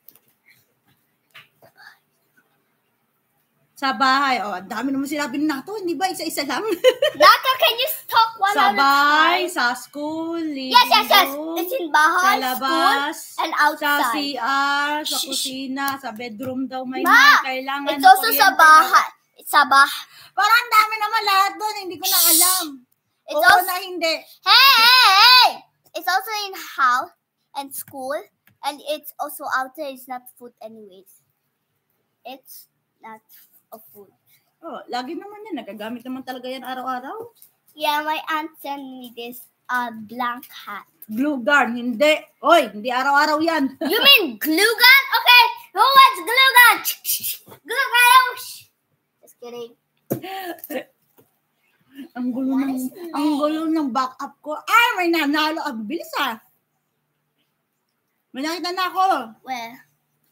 Speaker 2: Sa bahay. Oh, ang dami naman sinabi na to. Hindi ba isa-isa lang?
Speaker 1: Nato, can you stop one
Speaker 2: Sa
Speaker 1: at a
Speaker 2: bahay,
Speaker 1: time?
Speaker 2: sa school, living
Speaker 1: Yes, yes, yes.
Speaker 2: room,
Speaker 1: It's in
Speaker 2: sa
Speaker 1: bahay,
Speaker 2: labas,
Speaker 1: school, and
Speaker 2: sa
Speaker 1: outside.
Speaker 2: C R, sa
Speaker 1: Shh.
Speaker 2: kusina, sa bedroom daw may
Speaker 1: Ma,
Speaker 2: mga kailangan
Speaker 1: It's
Speaker 2: na
Speaker 1: also sa
Speaker 2: kuryente.
Speaker 1: bahay. It's sa bahay.
Speaker 2: Parang ang dami naman lahat doon. Hindi ko na alam.
Speaker 1: It's
Speaker 2: Oo
Speaker 1: also,
Speaker 2: na hindi.
Speaker 1: hey, hey, hey! It's also in house and school, and it's also out there. It's not food anyways. It's not a food.
Speaker 2: Oh, lagi naman yan. Nagagamit naman talaga yan araw-araw.
Speaker 1: Yeah, my aunt sent me this uh, blank hat.
Speaker 2: Glue gun, hindi. Oy, hindi araw-araw yan.
Speaker 1: You mean glue gun? Okay, who wants glue gun? Glue gun! Just kidding.
Speaker 2: Ang gulo
Speaker 1: What
Speaker 2: ng
Speaker 1: is
Speaker 2: ang gulo ng backup ko. Ay, may nanalo. Ang bilis ah. May nakita na ako.
Speaker 1: Where?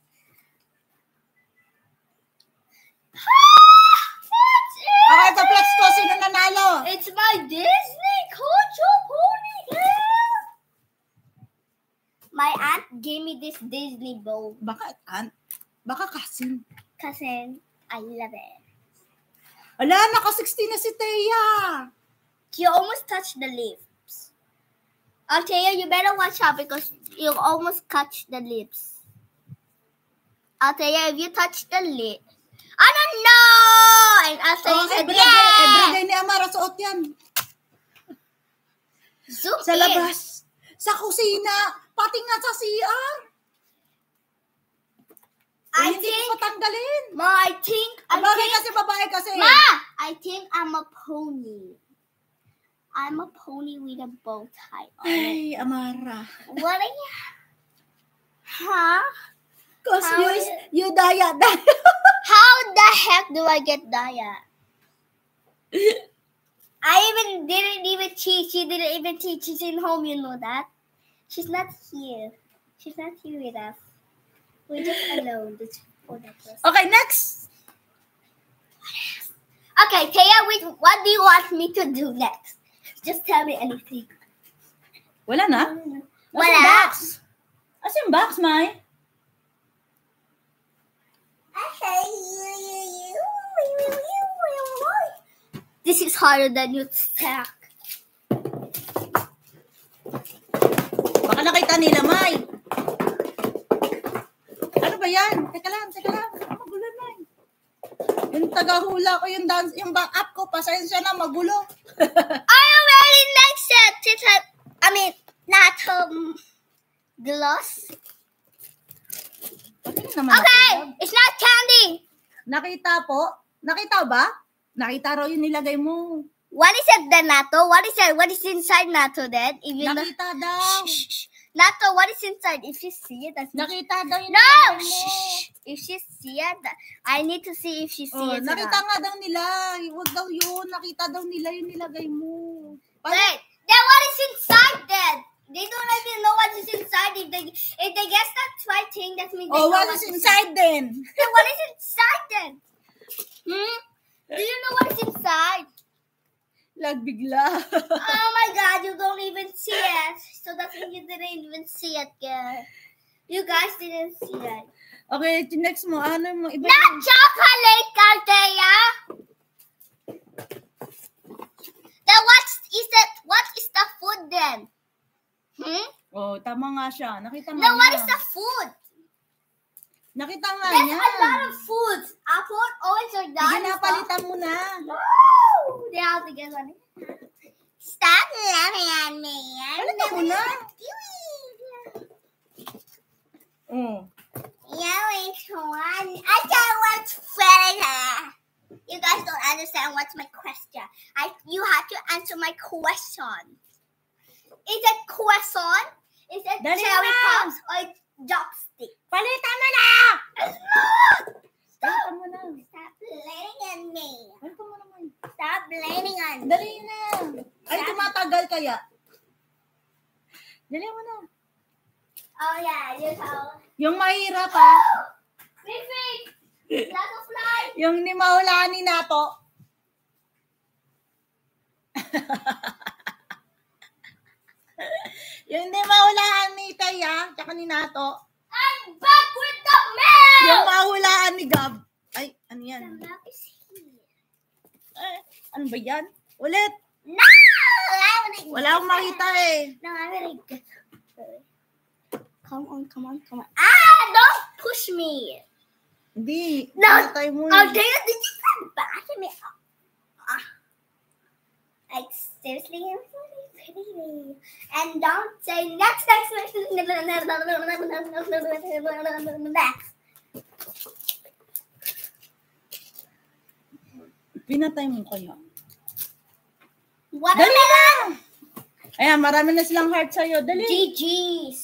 Speaker 2: Okay, sa flex ko, sino nanalo?
Speaker 1: It's my Disney Concho ponytail. My aunt gave me this Disney bow
Speaker 2: Baka, aunt? Baka cousin.
Speaker 1: kasi I love it.
Speaker 2: Ala, naka sixteen na si Thea.
Speaker 1: You almost touched the lips. Althea, you better watch out because you almost touch the lips. Althea, if you touch the lip, I don't know. And Althea
Speaker 2: Oh,
Speaker 1: said,
Speaker 2: everyday,
Speaker 1: yeah.
Speaker 2: everyday ni Amara suot yan.
Speaker 1: Zoom
Speaker 2: Sa
Speaker 1: in.
Speaker 2: labas. Sa kusina. Pati nga sa C R. Eh,
Speaker 1: I
Speaker 2: hindi
Speaker 1: think,
Speaker 2: ko patanggalin.
Speaker 1: Ma, I think, I
Speaker 2: Bagay
Speaker 1: think,
Speaker 2: kasi babae kasi.
Speaker 1: Ma, I think I'm a pony. I'm a pony with a bow tie on it.
Speaker 2: Ay, Amara.
Speaker 1: What are you? Huh?
Speaker 2: Cause
Speaker 1: How
Speaker 2: you,
Speaker 1: is-
Speaker 2: you daya, daya.
Speaker 1: How the heck do I get Daya? I even didn't even cheat. She didn't even teach. She's in home, you know that. She's not here. She's not here with us. We're just alone. Just for that person.
Speaker 2: Okay, next.
Speaker 1: Okay, Taya, wait, what do you want me to do next? Just tell me anything.
Speaker 2: Wala na? Wala.
Speaker 1: Wala.
Speaker 2: Box? As yung box, Mai?
Speaker 1: This is harder than you think.
Speaker 2: Baka nakita nila, Mai. Ano ba yan? Teka lang, teka lang. Magulo, Mai. Yung tagahula ko, yung dance, yung back up ko, pasensya na, magulo.
Speaker 1: I already next set. I mean, not um, gloss.
Speaker 2: Patingin naman
Speaker 1: Okay,
Speaker 2: ako.
Speaker 1: it's not candy.
Speaker 2: Nakita po? Nakita ba? Nakita raw yung nilagay mo.
Speaker 1: What is it then, Nato? What is it? What is inside Nato then? If you look,
Speaker 2: Nakita daw.
Speaker 1: shh, shh, shh. Nato, what is inside? If you see it, that's
Speaker 2: Nakita daw yung
Speaker 1: no.
Speaker 2: nilagay mo.
Speaker 1: Shh, shh. If she see it, I need to see if she see
Speaker 2: Oh,
Speaker 1: it. or
Speaker 2: nakita
Speaker 1: not.
Speaker 2: nga daw nila. Huwag daw yun. Nakita daw nila yung nilagay mo. Paano?
Speaker 1: Wait, then what is inside then? They don't even know what is inside. If they if they guess that's right thing, that means they
Speaker 2: Oh,
Speaker 1: know
Speaker 2: what
Speaker 1: what
Speaker 2: is inside then?
Speaker 1: Then what is inside then? Hmm? Do you know what is inside?
Speaker 2: Lag bigla.
Speaker 1: Oh my God, you don't even see it. So that means you didn't even see it, girl. You guys didn't see it.
Speaker 2: Okay, next mo. Ano mo? Iba
Speaker 1: Not chocolate, Caltea. Then what is that? What is the food then? Hmm?
Speaker 2: Oh, tama nga siya. Nakita nga
Speaker 1: No, what
Speaker 2: niya.
Speaker 1: is the food?
Speaker 2: Nakita nga
Speaker 1: There's
Speaker 2: niya.
Speaker 1: a lot of foods. Apple, orange, or
Speaker 2: Sige
Speaker 1: dinosaur.
Speaker 2: na, palitan mo na.
Speaker 1: Woo! They have to get one. Stop laughing at me.
Speaker 2: Palitan mo na. Oh.
Speaker 1: Yeah, which one? I don't want further. You guys don't understand what's my question. I you have to answer my question. Is it croissant? Is it
Speaker 2: Dali
Speaker 1: cherry
Speaker 2: na.
Speaker 1: pops or chopstick?
Speaker 2: Palitan mo na! Palitan mo na.
Speaker 1: Stop blaming on me.
Speaker 2: Palitan mo naman.
Speaker 1: Stop blaming on me.
Speaker 2: Dali na. Ay, tumatagal kaya. Dali mo na.
Speaker 1: Oh yeah, you tell.
Speaker 2: Yung mahirap ha.
Speaker 1: Fifi, that's a fly.
Speaker 2: Yung ni mahulaan ni Nato. Yung ni mahulaan ni Taya, tsaka ni Nato.
Speaker 1: I'm back with the mail.
Speaker 2: Yung mahulaan ni Gab. Ay, ano yan?
Speaker 1: The map is here.
Speaker 2: Eh, ano ba yan? Ulit.
Speaker 1: No, I wanna
Speaker 2: Wala akong makita eh.
Speaker 1: No, I wanna get. Come on, come on, come on. Ah, don't push me.
Speaker 2: Hindi.
Speaker 1: No.
Speaker 2: Pinatay mo
Speaker 1: Oh,
Speaker 2: eh.
Speaker 1: did you, did you come back at me? Ah. Like, seriously, you're really pretty. And don't say next, next, next, next.
Speaker 2: Pinatay mo kaya.
Speaker 1: What
Speaker 2: Dali
Speaker 1: about
Speaker 2: na! Ayan, marami na silang heart sa'yo. Dali.
Speaker 1: G G's?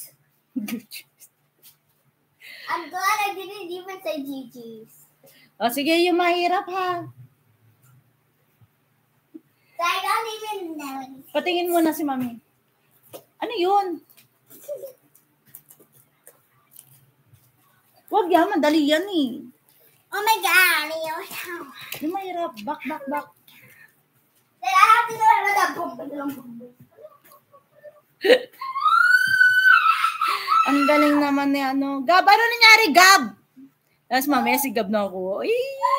Speaker 1: I'm glad I didn't even say G G's.
Speaker 2: O, sige, yung mahirap ha.
Speaker 1: So I don't even know anything.
Speaker 2: Patingin mo na si Mami. Ano yun? Huwag yan, madali yan eh.
Speaker 1: Oh my God, you know.
Speaker 2: Yung mahirap. Back, back, back.
Speaker 1: Then I have to do another boom, boom, boom, boom.
Speaker 2: Ang galing naman ni ano. Gab, ano nangyari, Gab? Tapos mamaya si Gab na ako. Ay!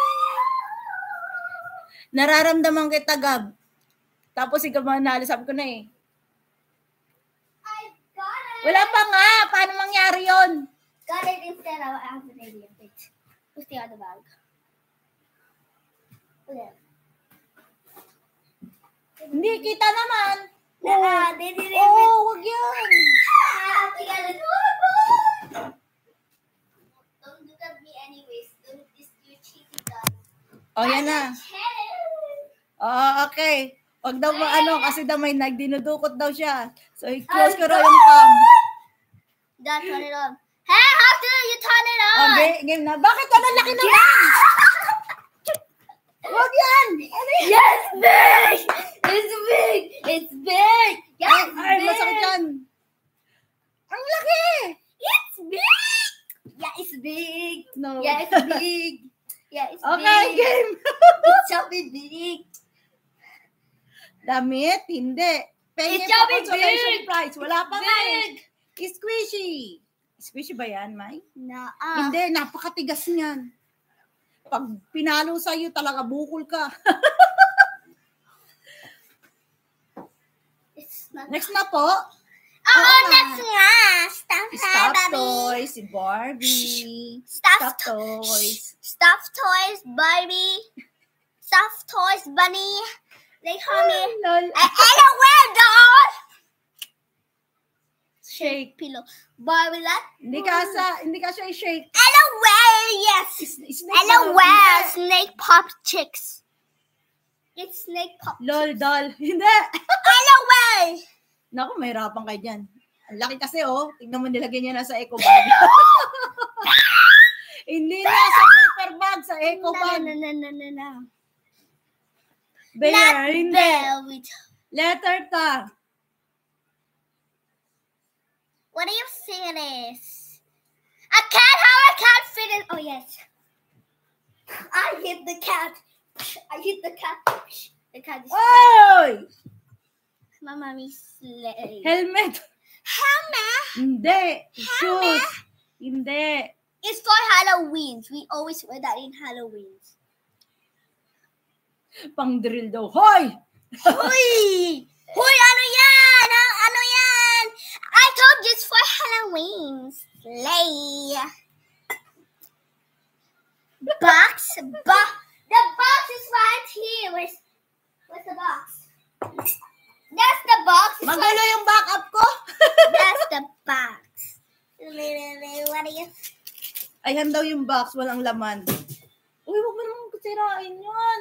Speaker 2: Nararamdaman kita, Gab. Tapos si Gab manalo. Sabi ko na eh.
Speaker 1: I got it.
Speaker 2: Wala pa nga. Paano mangyari yon?
Speaker 1: Got it instead of I have an idea. Wait. Who's the other bag? Okay.
Speaker 2: Hindi, kita naman.
Speaker 1: Nah, they didn't
Speaker 2: Oo,
Speaker 1: even.
Speaker 2: oh, wag yan.
Speaker 1: I have to get it. Don't look at me
Speaker 2: Oh, yan na. Oh, okay. Wag daw ba ano, kasi daw may nagdinudukot daw siya. So, i-close ko raw yung cam.
Speaker 1: Dad, turn it on. Hey, how do you turn it on?
Speaker 2: Okay, game na. Bakit ano laki na ba? Wag yan!
Speaker 1: Yes, big! It's big! It's big! Yes,
Speaker 2: Ay,
Speaker 1: big!
Speaker 2: masakit yan. Ang laki!
Speaker 1: It's big! Yeah, it's big!
Speaker 2: No.
Speaker 1: Yeah, it's big! Yeah, it's
Speaker 2: Okay,
Speaker 1: big!
Speaker 2: game.
Speaker 1: It's so big!
Speaker 2: Damit? Hindi. Pengi
Speaker 1: It's
Speaker 2: pa
Speaker 1: so big.
Speaker 2: consolation prize. Wala pa nga eh.
Speaker 1: Big!
Speaker 2: Squishy. Squishy ba yan, Mai?
Speaker 1: Na,
Speaker 2: Hindi, napakatigas niyan. Pag pinalo sa'yo, talaga bukol ka.
Speaker 1: It's not.
Speaker 2: Next na po.
Speaker 1: Oh,
Speaker 2: Ah.
Speaker 1: next nga! Stop,
Speaker 2: Stop
Speaker 1: Barbie!
Speaker 2: toys, si Barbie.
Speaker 1: Stop,
Speaker 2: Stop
Speaker 1: to-
Speaker 2: toys.
Speaker 1: Stop toys, Barbie! Stop toys, Bunny! They call me
Speaker 2: Lol.
Speaker 1: I don't wear doll!
Speaker 2: Shake.
Speaker 1: Pillow. Barbie, that?
Speaker 2: Hindi ka sa, hindi ka siya i-shake.
Speaker 1: I don't wear, yes!
Speaker 2: Is- snake
Speaker 1: I don't
Speaker 2: pa-
Speaker 1: wear
Speaker 2: Hindi.
Speaker 1: snake pop chicks. It's snake pop.
Speaker 2: Lol, doll. Hindi.
Speaker 1: I don't wear!
Speaker 2: Naku, may hirapan kayo dyan. Ang laki kasi, oh. Tingnan mo, nilagyan niya na sa eco bag. Hindi na sa paper bag, sa eco
Speaker 1: No,
Speaker 2: bag.
Speaker 1: no, no, no, no, no.
Speaker 2: Bear,
Speaker 1: Not
Speaker 2: hindi.
Speaker 1: there with...
Speaker 2: Letter ta.
Speaker 1: What do you think it is? A cat? How a cat fit in? Oh, yes. I hit the cat. I hit the cat. The cat is
Speaker 2: Oy!
Speaker 1: my mommy's sleigh.
Speaker 2: Helmet.
Speaker 1: Helmet?
Speaker 2: Hindi. Shoes. Hindi.
Speaker 1: It's for Halloween. We always wear that in Halloween.
Speaker 2: Pang drill daw. Hoy!
Speaker 1: Huy! Huy, ano yan? Ano, ano yan? I told you it's for Halloween. Sleigh. Box? Bo- the box is right here. Where's, where's the box? That's the box. It's
Speaker 2: Magulo
Speaker 1: right-
Speaker 2: yung backup ko.
Speaker 1: That's the box. What do you...
Speaker 2: Ayan daw yung box. Walang laman. Uy, huwag mo naman sirain yun.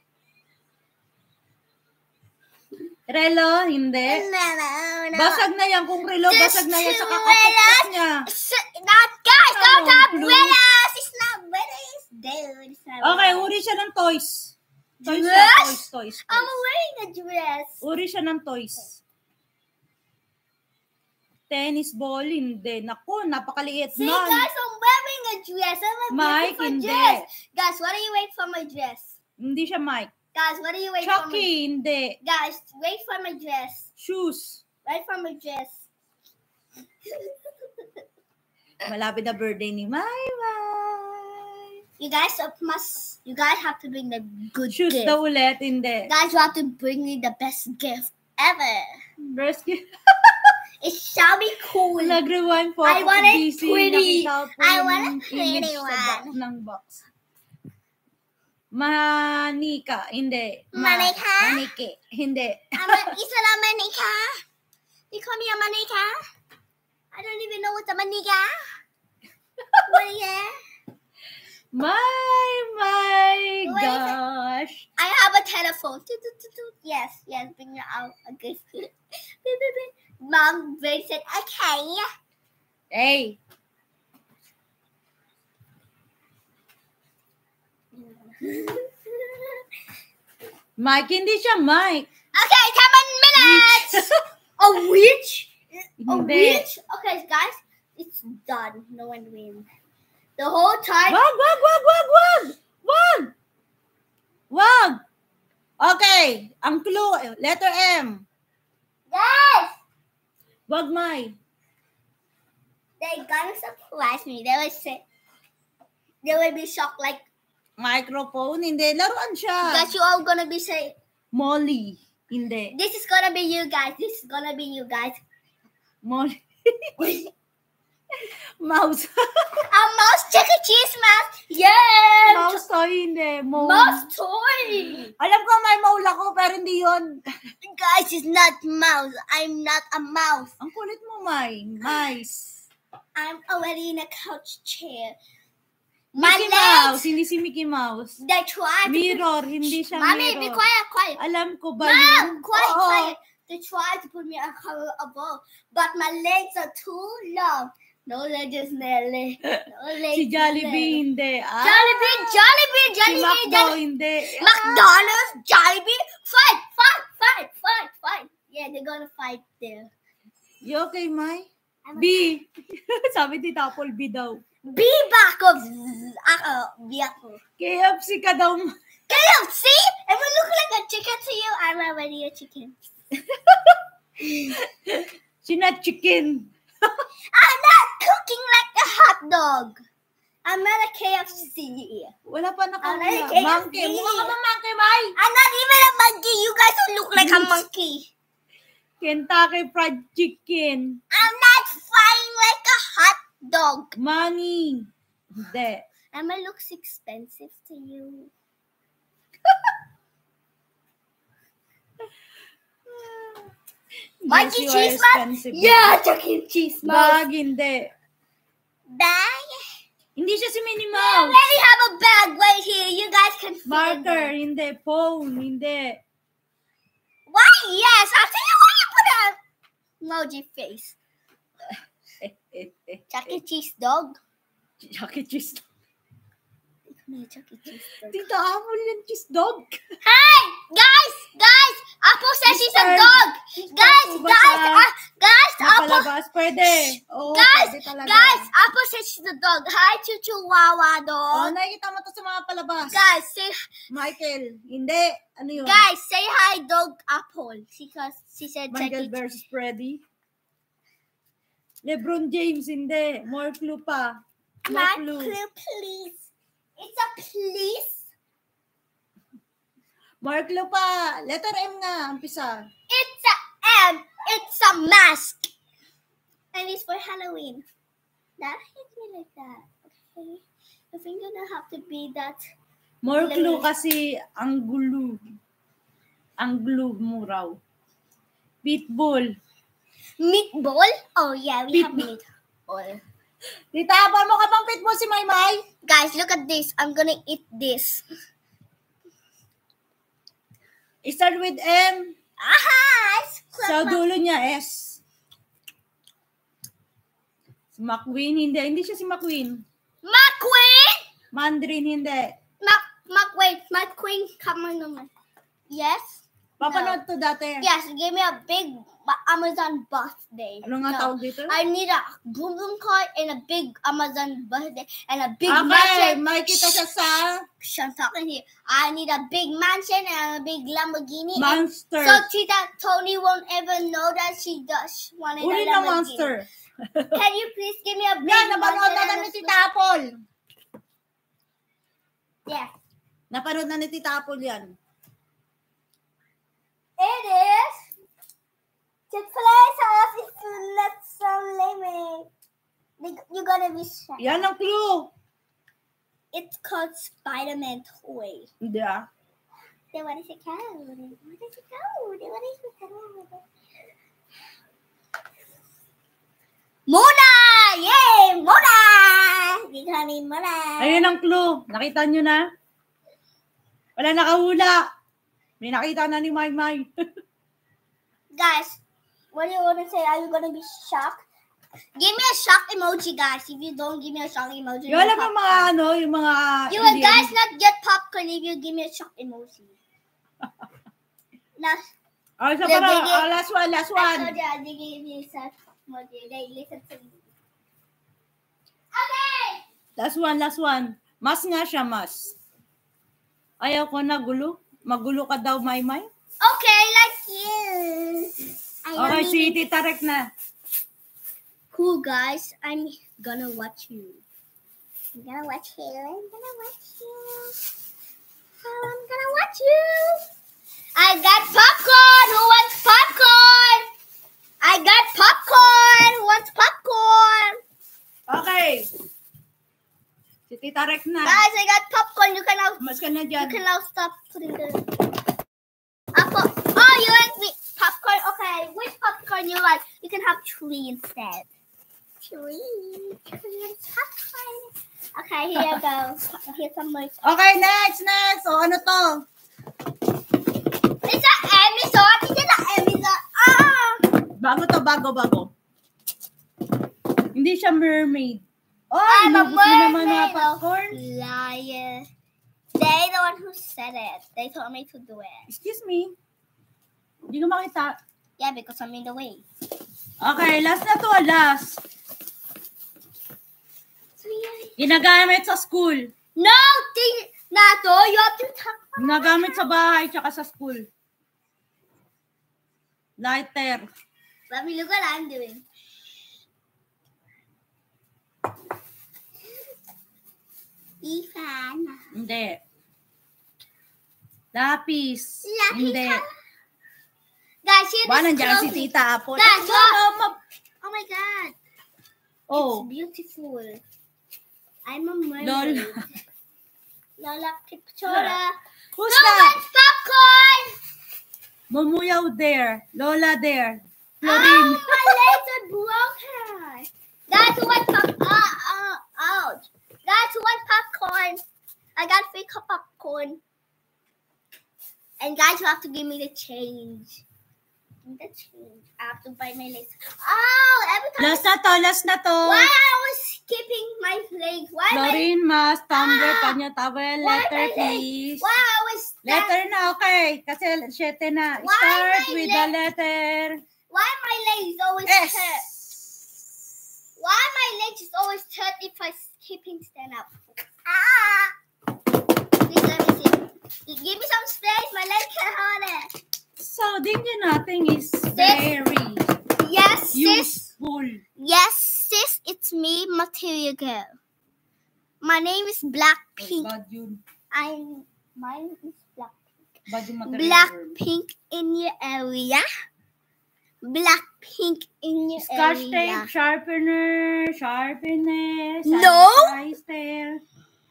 Speaker 2: Relo, hindi.
Speaker 1: No, no, no.
Speaker 2: Basag na yan. Kung relo,
Speaker 1: Just
Speaker 2: basag na yan sa
Speaker 1: two
Speaker 2: kakapukpok niya.
Speaker 1: S- Not, guys,
Speaker 2: Come
Speaker 1: don't
Speaker 2: on,
Speaker 1: have
Speaker 2: Blue.
Speaker 1: umbrellas. It's not umbrellas. Dude, it's not
Speaker 2: Okay,
Speaker 1: umbrellas.
Speaker 2: uri siya ng toys. Toys siya,
Speaker 1: Dress?
Speaker 2: toys, toys,
Speaker 1: I'm
Speaker 2: toys.
Speaker 1: wearing a dress.
Speaker 2: Uri siya ng toys. Tennis ball, hindi. Naku, napakaliit
Speaker 1: See,
Speaker 2: nun.
Speaker 1: guys, I'm wearing a dress. I'm a
Speaker 2: Mike,
Speaker 1: beautiful
Speaker 2: hindi.
Speaker 1: dress. Guys, what do you wait for my dress?
Speaker 2: Hindi siya Mike.
Speaker 1: Guys, what do you wait for my...
Speaker 2: Chucky, hindi.
Speaker 1: Guys, wait for my dress.
Speaker 2: Shoes.
Speaker 1: Wait for my dress.
Speaker 2: Malapit na birthday ni Mai Mai.
Speaker 1: You guys uh, must... You guys have to bring the good
Speaker 2: Shoes
Speaker 1: gift.
Speaker 2: daw ulit, hindi.
Speaker 1: Guys, you have to bring me the best gift ever.
Speaker 2: Rescue.
Speaker 1: It shall be cool.
Speaker 2: Nag-rewind po
Speaker 1: I
Speaker 2: ako
Speaker 1: want
Speaker 2: kung
Speaker 1: it
Speaker 2: busy.
Speaker 1: pretty.
Speaker 2: Nakita ko
Speaker 1: I
Speaker 2: yung
Speaker 1: want a
Speaker 2: image
Speaker 1: pretty
Speaker 2: sa
Speaker 1: one.
Speaker 2: box ng box. Manika, hindi. Ma-
Speaker 1: Manika?
Speaker 2: Maniki, hindi.
Speaker 1: I'm a, is it a manika? You call me a manika? I don't even know what's a manika. What is it?
Speaker 2: My, my
Speaker 1: Wait.
Speaker 2: gosh.
Speaker 1: I have a telephone. Toot, toot, toot, toot. Yes, yes, bring it out. Okay. Mom very said, okay.
Speaker 2: Hey, Mike, hindi siya Mike.
Speaker 1: Okay, seven minutes. A witch? A
Speaker 2: Hindi.
Speaker 1: witch? Okay, guys, it's done. No one wins. The whole time.
Speaker 2: Wag, wag, wag, wag, wag! Wag! Wag! Okay, ang clue, letter M.
Speaker 1: Yes!
Speaker 2: Wag, Mai.
Speaker 1: They're gonna surprise me. They will say, they will be shocked like,
Speaker 2: Microphone, hindi. Laruan siya.
Speaker 1: guys, you all gonna be saying,
Speaker 2: Molly, hindi.
Speaker 1: this is gonna be you guys. This is gonna be you guys.
Speaker 2: Molly. Mouse.
Speaker 1: A mouse, check a cheese mouse. Yeah!
Speaker 2: Mouse toy, hindi. Mole.
Speaker 1: Mouse toy.
Speaker 2: Alam ko may mole ako, pero hindi yun.
Speaker 1: Guys, it's not mouse. I'm not a mouse.
Speaker 2: Ang kulit mo, Mai. Mice.
Speaker 1: I'm already in a couch chair. My
Speaker 2: Mickey
Speaker 1: legs.
Speaker 2: Mouse, hindi si Mickey Mouse.
Speaker 1: They tried.
Speaker 2: Mirror, hindi siya
Speaker 1: Mommy,
Speaker 2: mirror.
Speaker 1: be quiet, quiet.
Speaker 2: Alam ko ba
Speaker 1: Mom,
Speaker 2: yun?
Speaker 1: quiet,
Speaker 2: Oo.
Speaker 1: quiet. They tried to put me on color above, but my legs are too long. No legs, Nelly. No legs.
Speaker 2: Si Jollibee, hindi. Ah,
Speaker 1: Jollibee, Jollibee,
Speaker 2: si
Speaker 1: Jollibee,
Speaker 2: McDo,
Speaker 1: Jollibee.
Speaker 2: hindi.
Speaker 1: McDonald's, Jollibee, fight, fight, fight, fight, fight. Yeah, they're gonna fight there.
Speaker 2: You okay, Mai?
Speaker 1: I'm
Speaker 2: B. Sabi ni Tapol, B daw.
Speaker 1: Be back of ako, be ako.
Speaker 2: K F C ka daw.
Speaker 1: K F C? If I look like a chicken to you, I'm already a chicken.
Speaker 2: Sina chicken.
Speaker 1: I'm not cooking like a hot dog. I'm not a K F C.
Speaker 2: Wala pa
Speaker 1: I'm not
Speaker 2: nakawala.
Speaker 1: a K F C.
Speaker 2: Monkey. Mukha ka ba monkey, Mai?
Speaker 1: I'm not even a monkey. You guys don't look like a monkey.
Speaker 2: Kentucky Fried Chicken.
Speaker 1: I'm not flying like a hot dog.
Speaker 2: Money. Hindi.
Speaker 1: Emma looks expensive to you. Monkey
Speaker 2: Yes, you are
Speaker 1: cheese man?
Speaker 2: expensive.
Speaker 1: Yeah, Chuck E. Cheese man.
Speaker 2: Bag, hindi.
Speaker 1: Bag?
Speaker 2: Hindi siya si Minnie
Speaker 1: I
Speaker 2: Mouse.
Speaker 1: already have a bag right here. You guys can fit in
Speaker 2: Marker,
Speaker 1: there.
Speaker 2: hindi. Phone, hindi.
Speaker 1: Why? Yes, I'll tell you why you put a emoji face. Chuck E. Cheese dog.
Speaker 2: Chuck E. Cheese.
Speaker 1: No, Chuck E. Cheese dog.
Speaker 2: Tita Apple yung cheese dog.
Speaker 1: Hey, guys, guys, Apple says she's a
Speaker 2: Mister
Speaker 1: dog. Guys,
Speaker 2: Mister
Speaker 1: guys,
Speaker 2: Bata.
Speaker 1: uh, guys, Apple,
Speaker 2: Napalabas, pwede. Oo,
Speaker 1: guys,
Speaker 2: pwede talaga.
Speaker 1: guys, Apple says she's a dog. Hi, Chuchu Wawa
Speaker 2: Oh,
Speaker 1: dog.
Speaker 2: nakikita mo to sa mga palabas.
Speaker 1: Guys, say,
Speaker 2: Michael, hindi. Ano yun?
Speaker 1: guys, say hi, dog Apple. Because she said Chuck
Speaker 2: Michael
Speaker 1: E.
Speaker 2: versus Freddy. LeBron James, hindi. More clue pa. More
Speaker 1: My
Speaker 2: clue.
Speaker 1: clue, please. It's a please.
Speaker 2: More clue pa. Letter M nga, umpisa.
Speaker 1: It's a M. It's a mask. And it's for Halloween. That hit me like that. Okay. I think gonna have to be that.
Speaker 2: More
Speaker 1: Let
Speaker 2: clue
Speaker 1: me-
Speaker 2: kasi ang glue. Ang glue mo raw. Pitbull.
Speaker 1: Meatball? Oh yeah, we have
Speaker 2: Meatball.
Speaker 1: meatball.
Speaker 2: Tita, pa mo ka bang pitbull si Maymay?
Speaker 1: Guys, look at this. I'm gonna eat this.
Speaker 2: Start with M.
Speaker 1: Aha! It's
Speaker 2: Sa dulo niya, S. Si McQueen, hindi. Hindi siya si McQueen.
Speaker 1: McQueen!
Speaker 2: Mandarin, hindi.
Speaker 1: Mac, Mac, wait. McQueen, come on naman. Yes?
Speaker 2: Papanood to dati.
Speaker 1: Yes, give me a big ba- Amazon birthday.
Speaker 2: Ano nga
Speaker 1: No.
Speaker 2: tawag dito?
Speaker 1: I need a boom boom car and a big Amazon birthday and a big
Speaker 2: Okay,
Speaker 1: mansion.
Speaker 2: makikita siya sa
Speaker 1: I'm talking here. I need a big mansion and a big Lamborghini. and
Speaker 2: Monster.
Speaker 1: so Tita Tony won't ever know that she does want a
Speaker 2: Uli ng
Speaker 1: Lamborghini.
Speaker 2: monster.
Speaker 1: Can you please give me a big
Speaker 2: Yan, napanood na
Speaker 1: mansion?
Speaker 2: na
Speaker 1: and
Speaker 2: ni
Speaker 1: a
Speaker 2: Tita Apple.
Speaker 1: Yeah.
Speaker 2: Napanood na ni Tita Apple yan.
Speaker 1: It is Chick-fil-A sauce is not so lemon. You're gonna be shocked.
Speaker 2: Yan ang clue.
Speaker 1: It's called Spider-Man toy.
Speaker 2: Hindi ah.
Speaker 1: Then what is it called? What is it called? What is it called? Mona! Yay! Mona! Di kami Mona.
Speaker 2: Ayun ang clue. Nakita nyo na? Wala nakahula. May nakita na ni Maymay.
Speaker 1: Guys, what do you want to say? Are you gonna be shocked? Give me a shock emoji, guys. If you don't give me a shock emoji,
Speaker 2: Yung alam mo yung mga ano, yung mga...
Speaker 1: you will
Speaker 2: hindi-
Speaker 1: guys not get popcorn if you give me a shock emoji. Last,
Speaker 2: Oh, isa
Speaker 1: The
Speaker 2: para.
Speaker 1: biggie-
Speaker 2: Oh, last one, last
Speaker 1: I
Speaker 2: one.
Speaker 1: told you I didn't give you a shock emoji. They listen to me. Okay.
Speaker 2: Last one, last one. Mas nga siya, mas. Ayaw ko na gulo. Magulo ka daw, Maymay.
Speaker 1: Okay, like you. I
Speaker 2: Okay,
Speaker 1: don't
Speaker 2: si
Speaker 1: even-
Speaker 2: Tita Rek na.
Speaker 1: Cool, guys. I'm gonna watch you. I'm gonna watch you. I'm gonna watch you. Oh, I'm gonna watch you. I got popcorn. Who wants popcorn? I got popcorn. Who wants popcorn?
Speaker 2: Okay. Si Tita Rek na.
Speaker 1: Guys, I got popcorn. You can now,
Speaker 2: Mas ka na
Speaker 1: you
Speaker 2: dyan.
Speaker 1: can now stop putting the apple. Oh, you like me popcorn? Okay, which popcorn you like? You can have three instead. Three. Popcorn. Okay, here you go. Here's some more.
Speaker 2: Okay, next, next. O, ano to?
Speaker 1: It's an Amazon. It's an Amazon. Ah!
Speaker 2: Bago to, bago, bago. Hindi siya mermaid. Oh,
Speaker 1: I'm a
Speaker 2: inubos mo naman mga
Speaker 1: mermaid.
Speaker 2: popcorn.
Speaker 1: Liar. They the one who said it. They told me to do it.
Speaker 2: Excuse me. Hindi ko makita.
Speaker 1: Yeah, because I'm in the way.
Speaker 2: Okay, last na to, last. Ginagamit sa school.
Speaker 1: No, thing, Nato, you have to talk.
Speaker 2: Ginagamit sa bahay tsaka sa school. Lighter.
Speaker 1: Let me look what I'm doing. Ifan.
Speaker 2: Hindi. Lapis.
Speaker 1: Lapis
Speaker 2: Hindi.
Speaker 1: ka? Guys, here
Speaker 2: Ba,
Speaker 1: this
Speaker 2: nandiyan si
Speaker 1: clothing.
Speaker 2: Tita Apple.
Speaker 1: Guys,
Speaker 2: Ano,
Speaker 1: look.
Speaker 2: ma- ma-
Speaker 1: Oh my god.
Speaker 2: Oh,
Speaker 1: It's beautiful. I'm a mermaid.
Speaker 2: Lola.
Speaker 1: Lola Kipchora.
Speaker 2: Who's
Speaker 1: No
Speaker 2: that?
Speaker 1: one's popcorn.
Speaker 2: Mamuyaw there. Lola there.
Speaker 1: Oh,
Speaker 2: Florin.
Speaker 1: my legs are broken. Guys, who wants pop? Uh, uh, ouch. Guys, who wants popcorn? I got three cup popcorn. And guys, you have to give me the change. Give me the change. I have to buy my legs. Oh, every time.
Speaker 2: Last na to, last na to.
Speaker 1: Why I was skipping my legs? Why my,
Speaker 2: Florin, mas, tumbler,
Speaker 1: Ah.
Speaker 2: kanya, towel,
Speaker 1: why
Speaker 2: letter,
Speaker 1: my legs?
Speaker 2: please.
Speaker 1: Why I was
Speaker 2: Letter na, okay. Kasi syete na.
Speaker 1: Why
Speaker 2: Start
Speaker 1: my
Speaker 2: with
Speaker 1: leg-
Speaker 2: the letter
Speaker 1: Why my legs always
Speaker 2: S.
Speaker 1: hurt? Why my legs is always hurt if I skipping stand up? Ah! Please let me see. Give me some space. My leg can't hold it.
Speaker 2: So, dinyo natin is very
Speaker 1: Yes, sis.
Speaker 2: useful.
Speaker 1: Yes, sis. It's me, Material Girl. My name is Blackpink.
Speaker 2: Bad yun.
Speaker 1: I'm. Mine is Blackpink.
Speaker 2: Bad yung material.
Speaker 1: Blackpink in your area. Blackpink in your
Speaker 2: Scotch
Speaker 1: area.
Speaker 2: tape, sharpener, sharpener,
Speaker 1: No.
Speaker 2: sanitizer,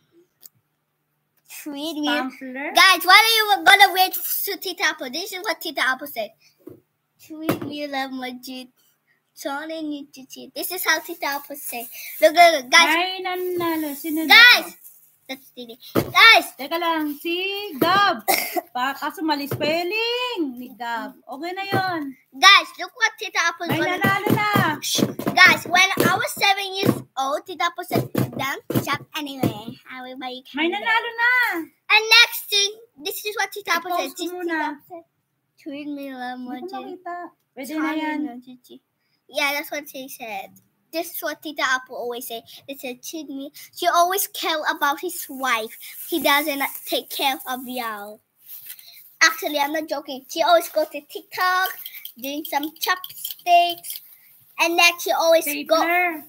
Speaker 1: Treat me.
Speaker 2: Stampler.
Speaker 1: Guys, why are you gonna wait to Tita Apple? This is what Tita Apple said. Treat me like Majid. Turning you to cheat. This is how Tita Apple said. Look, look, look, guys.
Speaker 2: Ay, nanalo. Sino na
Speaker 1: Guys!
Speaker 2: to?
Speaker 1: That's Titi. Guys!
Speaker 2: Teka lang, si Gab. Pa, kaso mali spelling ni Gab. Okay na yon.
Speaker 1: Guys, look what Tita Apple
Speaker 2: May
Speaker 1: gonna
Speaker 2: nanalo na.
Speaker 1: Shh. Guys, when I was seven years old, Tita Apple said, don't shop anyway. I will buy you
Speaker 2: May
Speaker 1: candy.
Speaker 2: nanalo na.
Speaker 1: And next thing, this is what Tita Apple said.
Speaker 2: I-post ko
Speaker 1: Tita
Speaker 2: muna.
Speaker 1: Apple said, treat me like
Speaker 2: Hindi ko
Speaker 1: Majid.
Speaker 2: makita. Pwede na yan.
Speaker 1: Yeah, that's what she said. This is what Tita Apple always say. They said, treat me. She always care about his wife. He doesn't take care of y'all. Actually, I'm not joking. She always go to TikTok, doing some chopsticks, and next she always go.
Speaker 2: Stapler.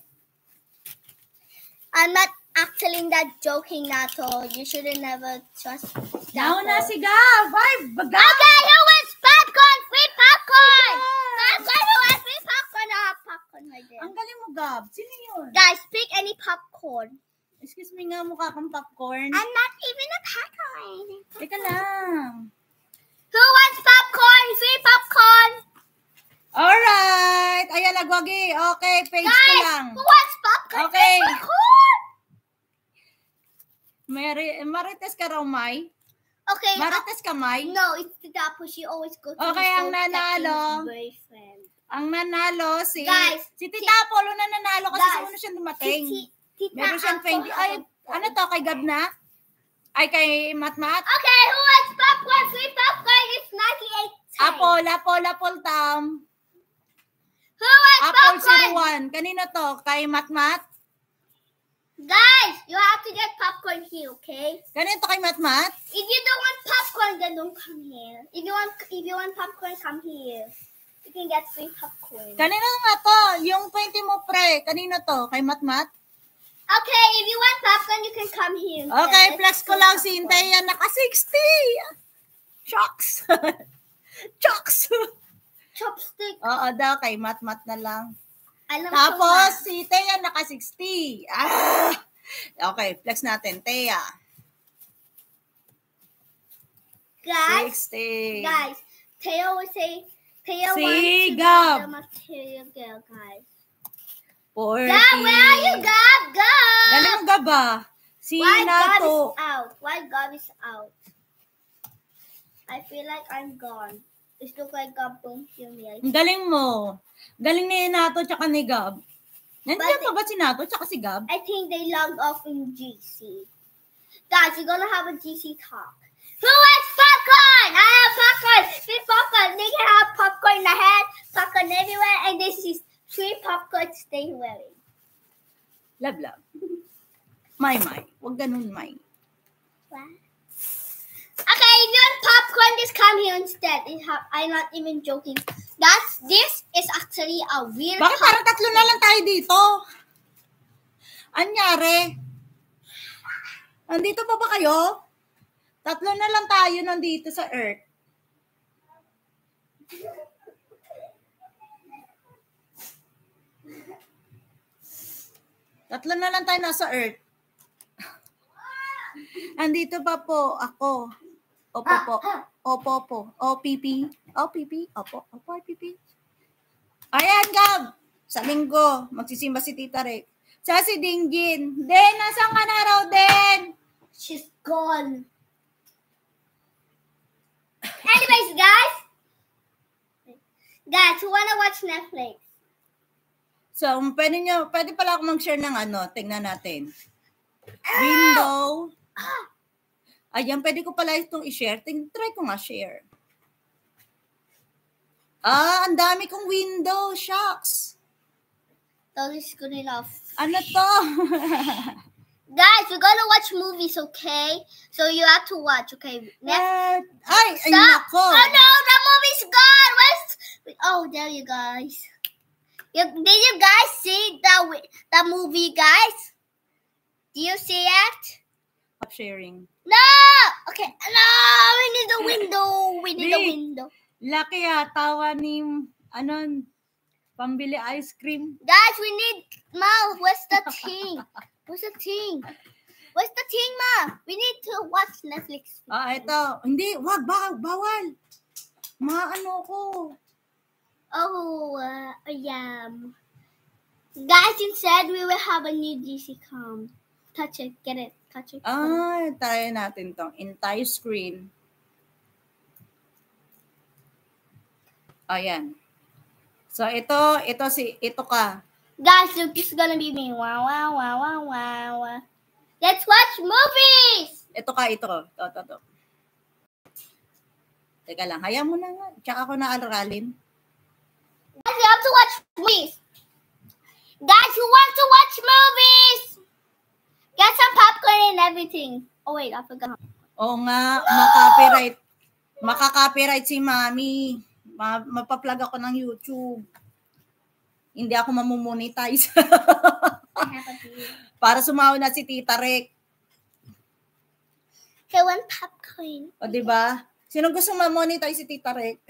Speaker 1: I'm not actually not joking, Nato. You shouldn't never trust.
Speaker 2: Now na
Speaker 1: Nato.
Speaker 2: si Gab. Ay, Gab.
Speaker 1: Okay, who wants popcorn? Free popcorn!
Speaker 2: Yeah.
Speaker 1: Popcorn, who wants free popcorn? I have popcorn right there.
Speaker 2: Ang galing mo, Gab. Sino yun?
Speaker 1: Guys, pick any popcorn.
Speaker 2: Excuse me nga, mukha kang popcorn.
Speaker 1: I'm not even a popcorn.
Speaker 2: Teka lang.
Speaker 1: Who wants popcorn? Free popcorn.
Speaker 2: Alright. Ayan, nagwagi. Okay, page ko
Speaker 1: Guys,
Speaker 2: lang.
Speaker 1: who wants popcorn?
Speaker 2: Okay.
Speaker 1: Free popcorn.
Speaker 2: Mari Marites ka raw, May?
Speaker 1: Okay. uh,
Speaker 2: Marites ka, May?
Speaker 1: no, it's the Dapo. She always go to
Speaker 2: Okay,
Speaker 1: his
Speaker 2: ang
Speaker 1: so
Speaker 2: nanalo.
Speaker 1: second boyfriend.
Speaker 2: Ang nanalo si...
Speaker 1: Guys,
Speaker 2: si Tita Apollo na nanalo kasi
Speaker 1: Guys,
Speaker 2: sa una siyang dumating.
Speaker 1: Titi- Tita
Speaker 2: Meron siyang
Speaker 1: Apple
Speaker 2: twenty. Ay,
Speaker 1: has a-
Speaker 2: ano to? Kay Gab na? Ay, kay Matmat?
Speaker 1: Okay, who wants popcorn? Free popcorn. It's ninety-eight cents.
Speaker 2: Apple, Apple, Apple, Tam.
Speaker 1: Who wants
Speaker 2: Apple
Speaker 1: popcorn?
Speaker 2: zero one. Kanino to? Kay Matmat?
Speaker 1: Guys, you have to get popcorn here, okay?
Speaker 2: Kanino to kay Matmat?
Speaker 1: If you don't want popcorn, then don't come here. If you want, if you want popcorn, come here. You can get free popcorn.
Speaker 2: Kanino nga to? Yung twenty mo, pre. Kanino to? Kay Matmat?
Speaker 1: Okay, if you want popcorn, you can come here. instead.
Speaker 2: Okay,
Speaker 1: Let's
Speaker 2: flex ko
Speaker 1: get
Speaker 2: lang si
Speaker 1: popcorn.
Speaker 2: Intay yan. Naka sixty. Shocks. Shocks.
Speaker 1: Chopstick.
Speaker 2: Oo daw, kay Matmat na lang.
Speaker 1: Alam
Speaker 2: Tapos,
Speaker 1: ko
Speaker 2: si Thea naka sixty. Ah! Okay, flex natin. Thea.
Speaker 1: na. Guys,
Speaker 2: sixty.
Speaker 1: guys, Teo will say, Teo
Speaker 2: Si
Speaker 1: wants to
Speaker 2: Gab.
Speaker 1: be the material girl, guys.
Speaker 2: forty.
Speaker 1: Gab, where are you, Gab? Gab!
Speaker 2: Dali mo, Gab, ah. Si
Speaker 1: Why Gab
Speaker 2: Nato.
Speaker 1: is out? Why Gab is out? I feel like I'm gone. It looks like Gab don't hear me. I-
Speaker 2: Ang galing mo. Galing ni Nato tsaka ni Gab. Nandiyan
Speaker 1: But-
Speaker 2: pa ba si Nato tsaka si Gab?
Speaker 1: I think they logged off in G C. Guys, we're gonna have a G C talk. Who wants popcorn? I have popcorn. Three popcorn. They can have popcorn in the head, popcorn everywhere, and this is three popcorns they wearing.
Speaker 2: Love, love. May, may. Huwag ganun, may.
Speaker 1: What? Okay, if you want popcorn, just come here instead. It ha- I'm not even joking. That's this is actually a real
Speaker 2: Bakit
Speaker 1: pop-
Speaker 2: parang tatlo na lang tayo dito? Anyari? Nandito pa ba kayo? Tatlo na lang tayo nandito sa Earth. Tatlo na lang tayo nasa Earth. Andito pa po ako. Opo po. Opo po. O P P. O P P. Opo. Opo, P P. Ayan, Gab. Sa linggo, magsisimba si Tita Rick. Sa si Dinggin. Den, nasaan ka na raw, Den?
Speaker 1: She's gone. Anyways, guys. Guys, who wanna watch Netflix?
Speaker 2: So, um, pwede nyo, pwede pala ako mag-share ng ano, tingnan natin. Window. Ayan, pwede ko pala itong i-share. Ting, try ko nga share. Ah, ang dami kong window. Shucks.
Speaker 1: That is good enough.
Speaker 2: Ano to?
Speaker 1: Guys, we're gonna watch movies, okay? So you have to watch, okay? Next.
Speaker 2: Eh, ay, ay,
Speaker 1: Stop.
Speaker 2: nako.
Speaker 1: Oh no, the movie's gone. Where's? Oh, there you guys. You, did you guys see the wi- the movie, guys? Do you see it?
Speaker 2: Stop sharing.
Speaker 1: No. Okay. No, we need the window. We need the
Speaker 2: Rick.
Speaker 1: window.
Speaker 2: Laki ah, tawa ni, ano, pambili ice cream.
Speaker 1: Guys, we need Ma. Where's the thing? Where's the thing? Where's the thing, Ma? We need to watch Netflix.
Speaker 2: Ah, ito. Hindi, wag, ba, bawal. Maano ko.
Speaker 1: Oh, uh, yeah. Guys, instead, we will have a new G C cam. Touch it. Get it. Touch it.
Speaker 2: Ah, try natin tong entire screen. Ayan. So, ito, ito si, ito ka.
Speaker 1: Guys, look, this is gonna be me. Wow, wow, wow, wow, wow. Let's watch movies!
Speaker 2: Ito ka, ito. Ito, ito, ito. Teka lang, hayaan mo na nga. Tsaka ako na-aralin.
Speaker 1: Guys, you have to watch movies. Guys, who want to watch movies? Get some popcorn and everything. Oh, wait, I forgot.
Speaker 2: Oo nga, makaka-copyright. Makaka-copyright si Mami. Ma- Mapaplug ako ng YouTube. Hindi ako mamumonetize.
Speaker 1: I have a video.
Speaker 2: Para sumawa na si Tita Rick.
Speaker 1: Okay, one popcorn.
Speaker 2: O, di ba? Sino gusto ma-monetize si Tita Rick?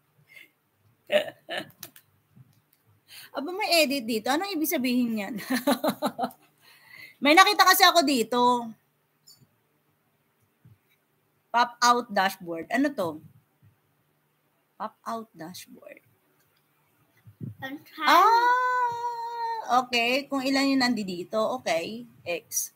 Speaker 2: Aba, may edit dito. Anong ibig sabihin yan? May nakita kasi ako dito. Pop out dashboard. Ano to? Pop out dashboard.
Speaker 1: I'm trying.
Speaker 2: Ah, okay. Kung ilan yung nandi dito, okay. X.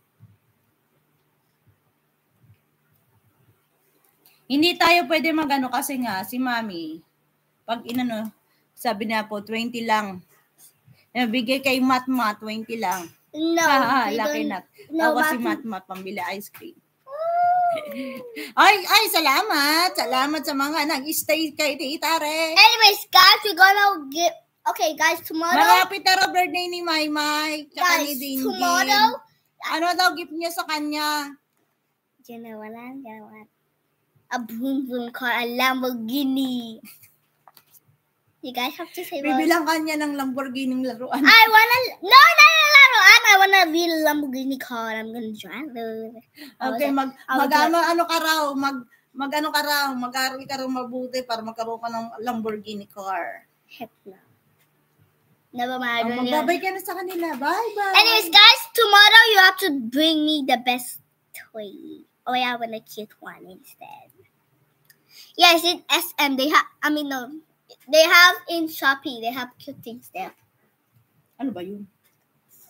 Speaker 2: Hindi tayo pwede magano kasi nga, si Mami, pag inano, sabi na po, twenty lang. Nabigay kay Mat-Mat, twenty lang.
Speaker 1: No,
Speaker 2: Ha,
Speaker 1: we
Speaker 2: laki
Speaker 1: don't-
Speaker 2: nat.
Speaker 1: no,
Speaker 2: Awa si
Speaker 1: Mati-
Speaker 2: Mat-Mat, pambili ice cream. Ay, ay, salamat. Salamat sa mga nag-stay kay Tita Rick.
Speaker 1: Anyways, guys, we're gonna get. Okay, guys, tomorrow.
Speaker 2: Malapit na raw birthday ni Maymay. Tsaka ni
Speaker 1: Guys,
Speaker 2: Dinggin.
Speaker 1: tomorrow.
Speaker 2: Ano daw gift niya sa kanya?
Speaker 1: Ginawalan, ginawalan. A boom boom car, a Lamborghini. You guys have to say what?
Speaker 2: Bibilang kanya ng Lamborghini laruan.
Speaker 1: I wanna. No, no, no, no, no. I wanna be a Lamborghini car. I'm gonna drive it.
Speaker 2: Okay, mag,
Speaker 1: I was
Speaker 2: mag ano, ano ka raw, mag, mag ano ka raw, mag-aral ka raw mabuti para magkaroon ka ng Lamborghini car.
Speaker 1: Heck no. Never mind. I
Speaker 2: Oh,
Speaker 1: don't even-
Speaker 2: magbabay ka na sa kanila. Bye-bye.
Speaker 1: Anyways, guys, tomorrow you have to bring me the best toy. Oh, yeah, I want a cute one instead. Yes, in S M they have. I mean, no, they have in Shopee. They have cute things there.
Speaker 2: Ano ba yun?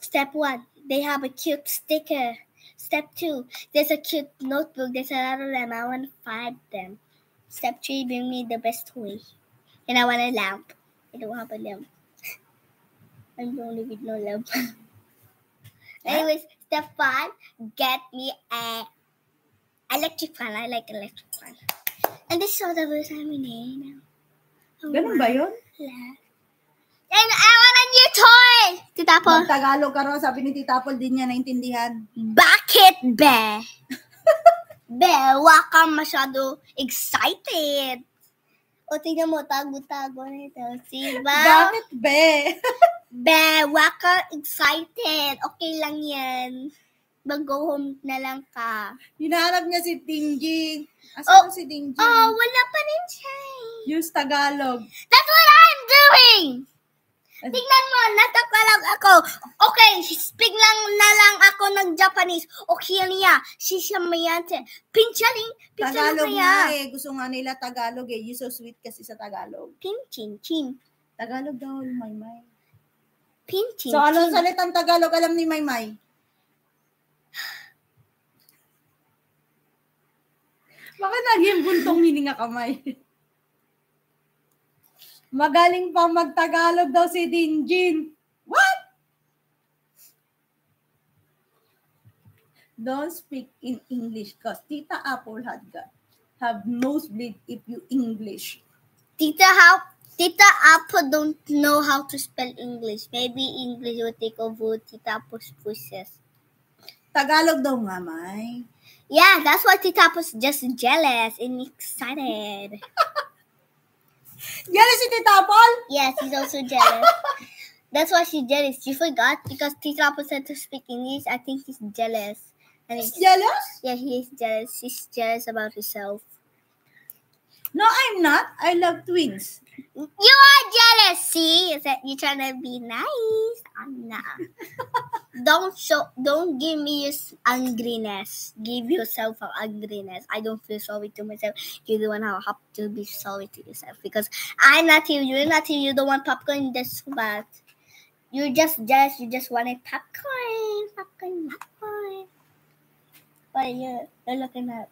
Speaker 1: Step one, they have a cute sticker. Step two, there's a cute notebook. There's a lot of them. I want to find them. Step three, bring me the best toy. And I want a lamp. I don't have a lamp. I'm the only with no lamp. Anyways, step five, get me a electric fan. I like electric fan. And this is all the words I'm in now. Oh,
Speaker 2: Ganun ba yun?
Speaker 1: yeah. And I want a new toy! Tita Paul.
Speaker 2: Mag-Tagalog ka raw, sabi ni Tita Paul, din niya naintindihan.
Speaker 1: Bakit, be? Be, wag ka masyado excited. O, tingnan mo, tago-tago na ito. Diba?
Speaker 2: Bakit, be?
Speaker 1: Be, wag ka excited. Okay lang yan. Mag-go home na lang ka.
Speaker 2: Hinahanap niya si Dingjing.
Speaker 1: Oh,
Speaker 2: Asan si Dingjing?
Speaker 1: Oh, wala pa rin siya.
Speaker 2: Use Tagalog.
Speaker 1: That's what I'm doing! Tingnan mo, natakalag ako. Okay, speak lang na lang ako ng Japanese. Okay niya, sisimayante. Pinchaling, pinchaling
Speaker 2: Tagalog
Speaker 1: kaya.
Speaker 2: nga eh. Gusto nga nila Tagalog eh. You so sweet kasi sa Tagalog.
Speaker 1: Pinchin, chin.
Speaker 2: Tagalog daw, Maymay.
Speaker 1: Pinchin,
Speaker 2: So, anong
Speaker 1: chin.
Speaker 2: salitang Tagalog alam ni Maymay? Bakit naging buntong hininga kamay? Magaling pa mag-Tagalog daw si Dingjin. What? Don't speak in English because Tita Apple had got have nosebleed if you English.
Speaker 1: Tita, how, Tita Apple don't know how to spell English. Maybe English will take over Tita Apple's voices.
Speaker 2: Tagalog daw nga, May.
Speaker 1: Yeah, that's why Tita Apple's just jealous and excited.
Speaker 2: Jealous si Tita Apple?
Speaker 1: Yes, he's also jealous. That's why she's jealous. You forgot because Tita Apple said to speak English. I think he's jealous. And
Speaker 2: He's
Speaker 1: it's,
Speaker 2: jealous?
Speaker 1: yeah, he is jealous. He's jealous about himself.
Speaker 2: No, I'm not. I love twins.
Speaker 1: You are jealous. See, is that you trying to be nice? I'm not. Don't show. Don't give me your angriness. Give yourself an angriness. I don't feel sorry to myself. You're the one who have to be sorry to yourself because I'm not here. You're not here. You don't want popcorn. That's bad. You're just jealous. You just wanted popcorn. Popcorn. Popcorn. What are you? You're looking at.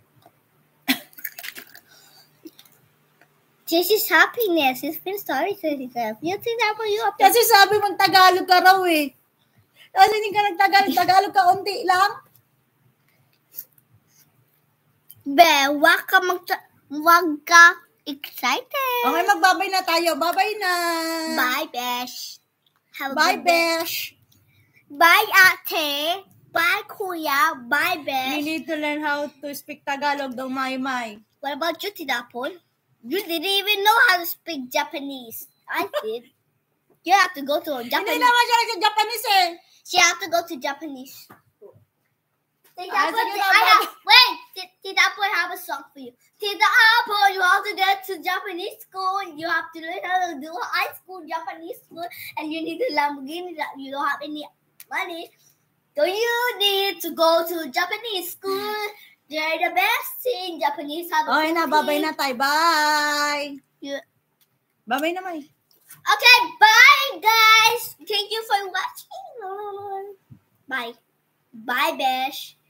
Speaker 1: This is happiness. You feel sorry to yourself. You think that for you.
Speaker 2: Kasi sabi mong Tagalog ka raw eh. Kasi hindi ka nagtagalog. Tagalog ka unti lang.
Speaker 1: Be, wag ka mag wag ka excited.
Speaker 2: Okay, magbabay na tayo. Bye-bye na.
Speaker 1: Bye, Besh. Have a
Speaker 2: Bye,
Speaker 1: good day.
Speaker 2: Besh.
Speaker 1: Bye, Ate. Bye, Kuya. Bye,
Speaker 2: We
Speaker 1: Besh.
Speaker 2: need to learn how to speak Tagalog daw, Maymay.
Speaker 1: What about you, Tidapon? You didn't even know how to speak Japanese. I did. You have to go to a
Speaker 2: Hindi
Speaker 1: Japanese.
Speaker 2: naman siya sa Japanese eh.
Speaker 1: She have to go to Japanese school. Tita
Speaker 2: Ah,
Speaker 1: Apple,
Speaker 2: sige
Speaker 1: I
Speaker 2: na,
Speaker 1: have, wait, T- Tita Apple, I have a song for you. Tita Apple, you have to get to Japanese school. You have to learn how to do high school Japanese school, and you need a Lamborghini that you don't have any money. So you need to go to Japanese school. They're the best in Japanese. Have a
Speaker 2: Okay na,
Speaker 1: good
Speaker 2: babay
Speaker 1: day.
Speaker 2: na tayo. Bye.
Speaker 1: Yeah.
Speaker 2: Babay na, May.
Speaker 1: Okay, bye guys. Thank you for watching. Bye. Bye, Besh.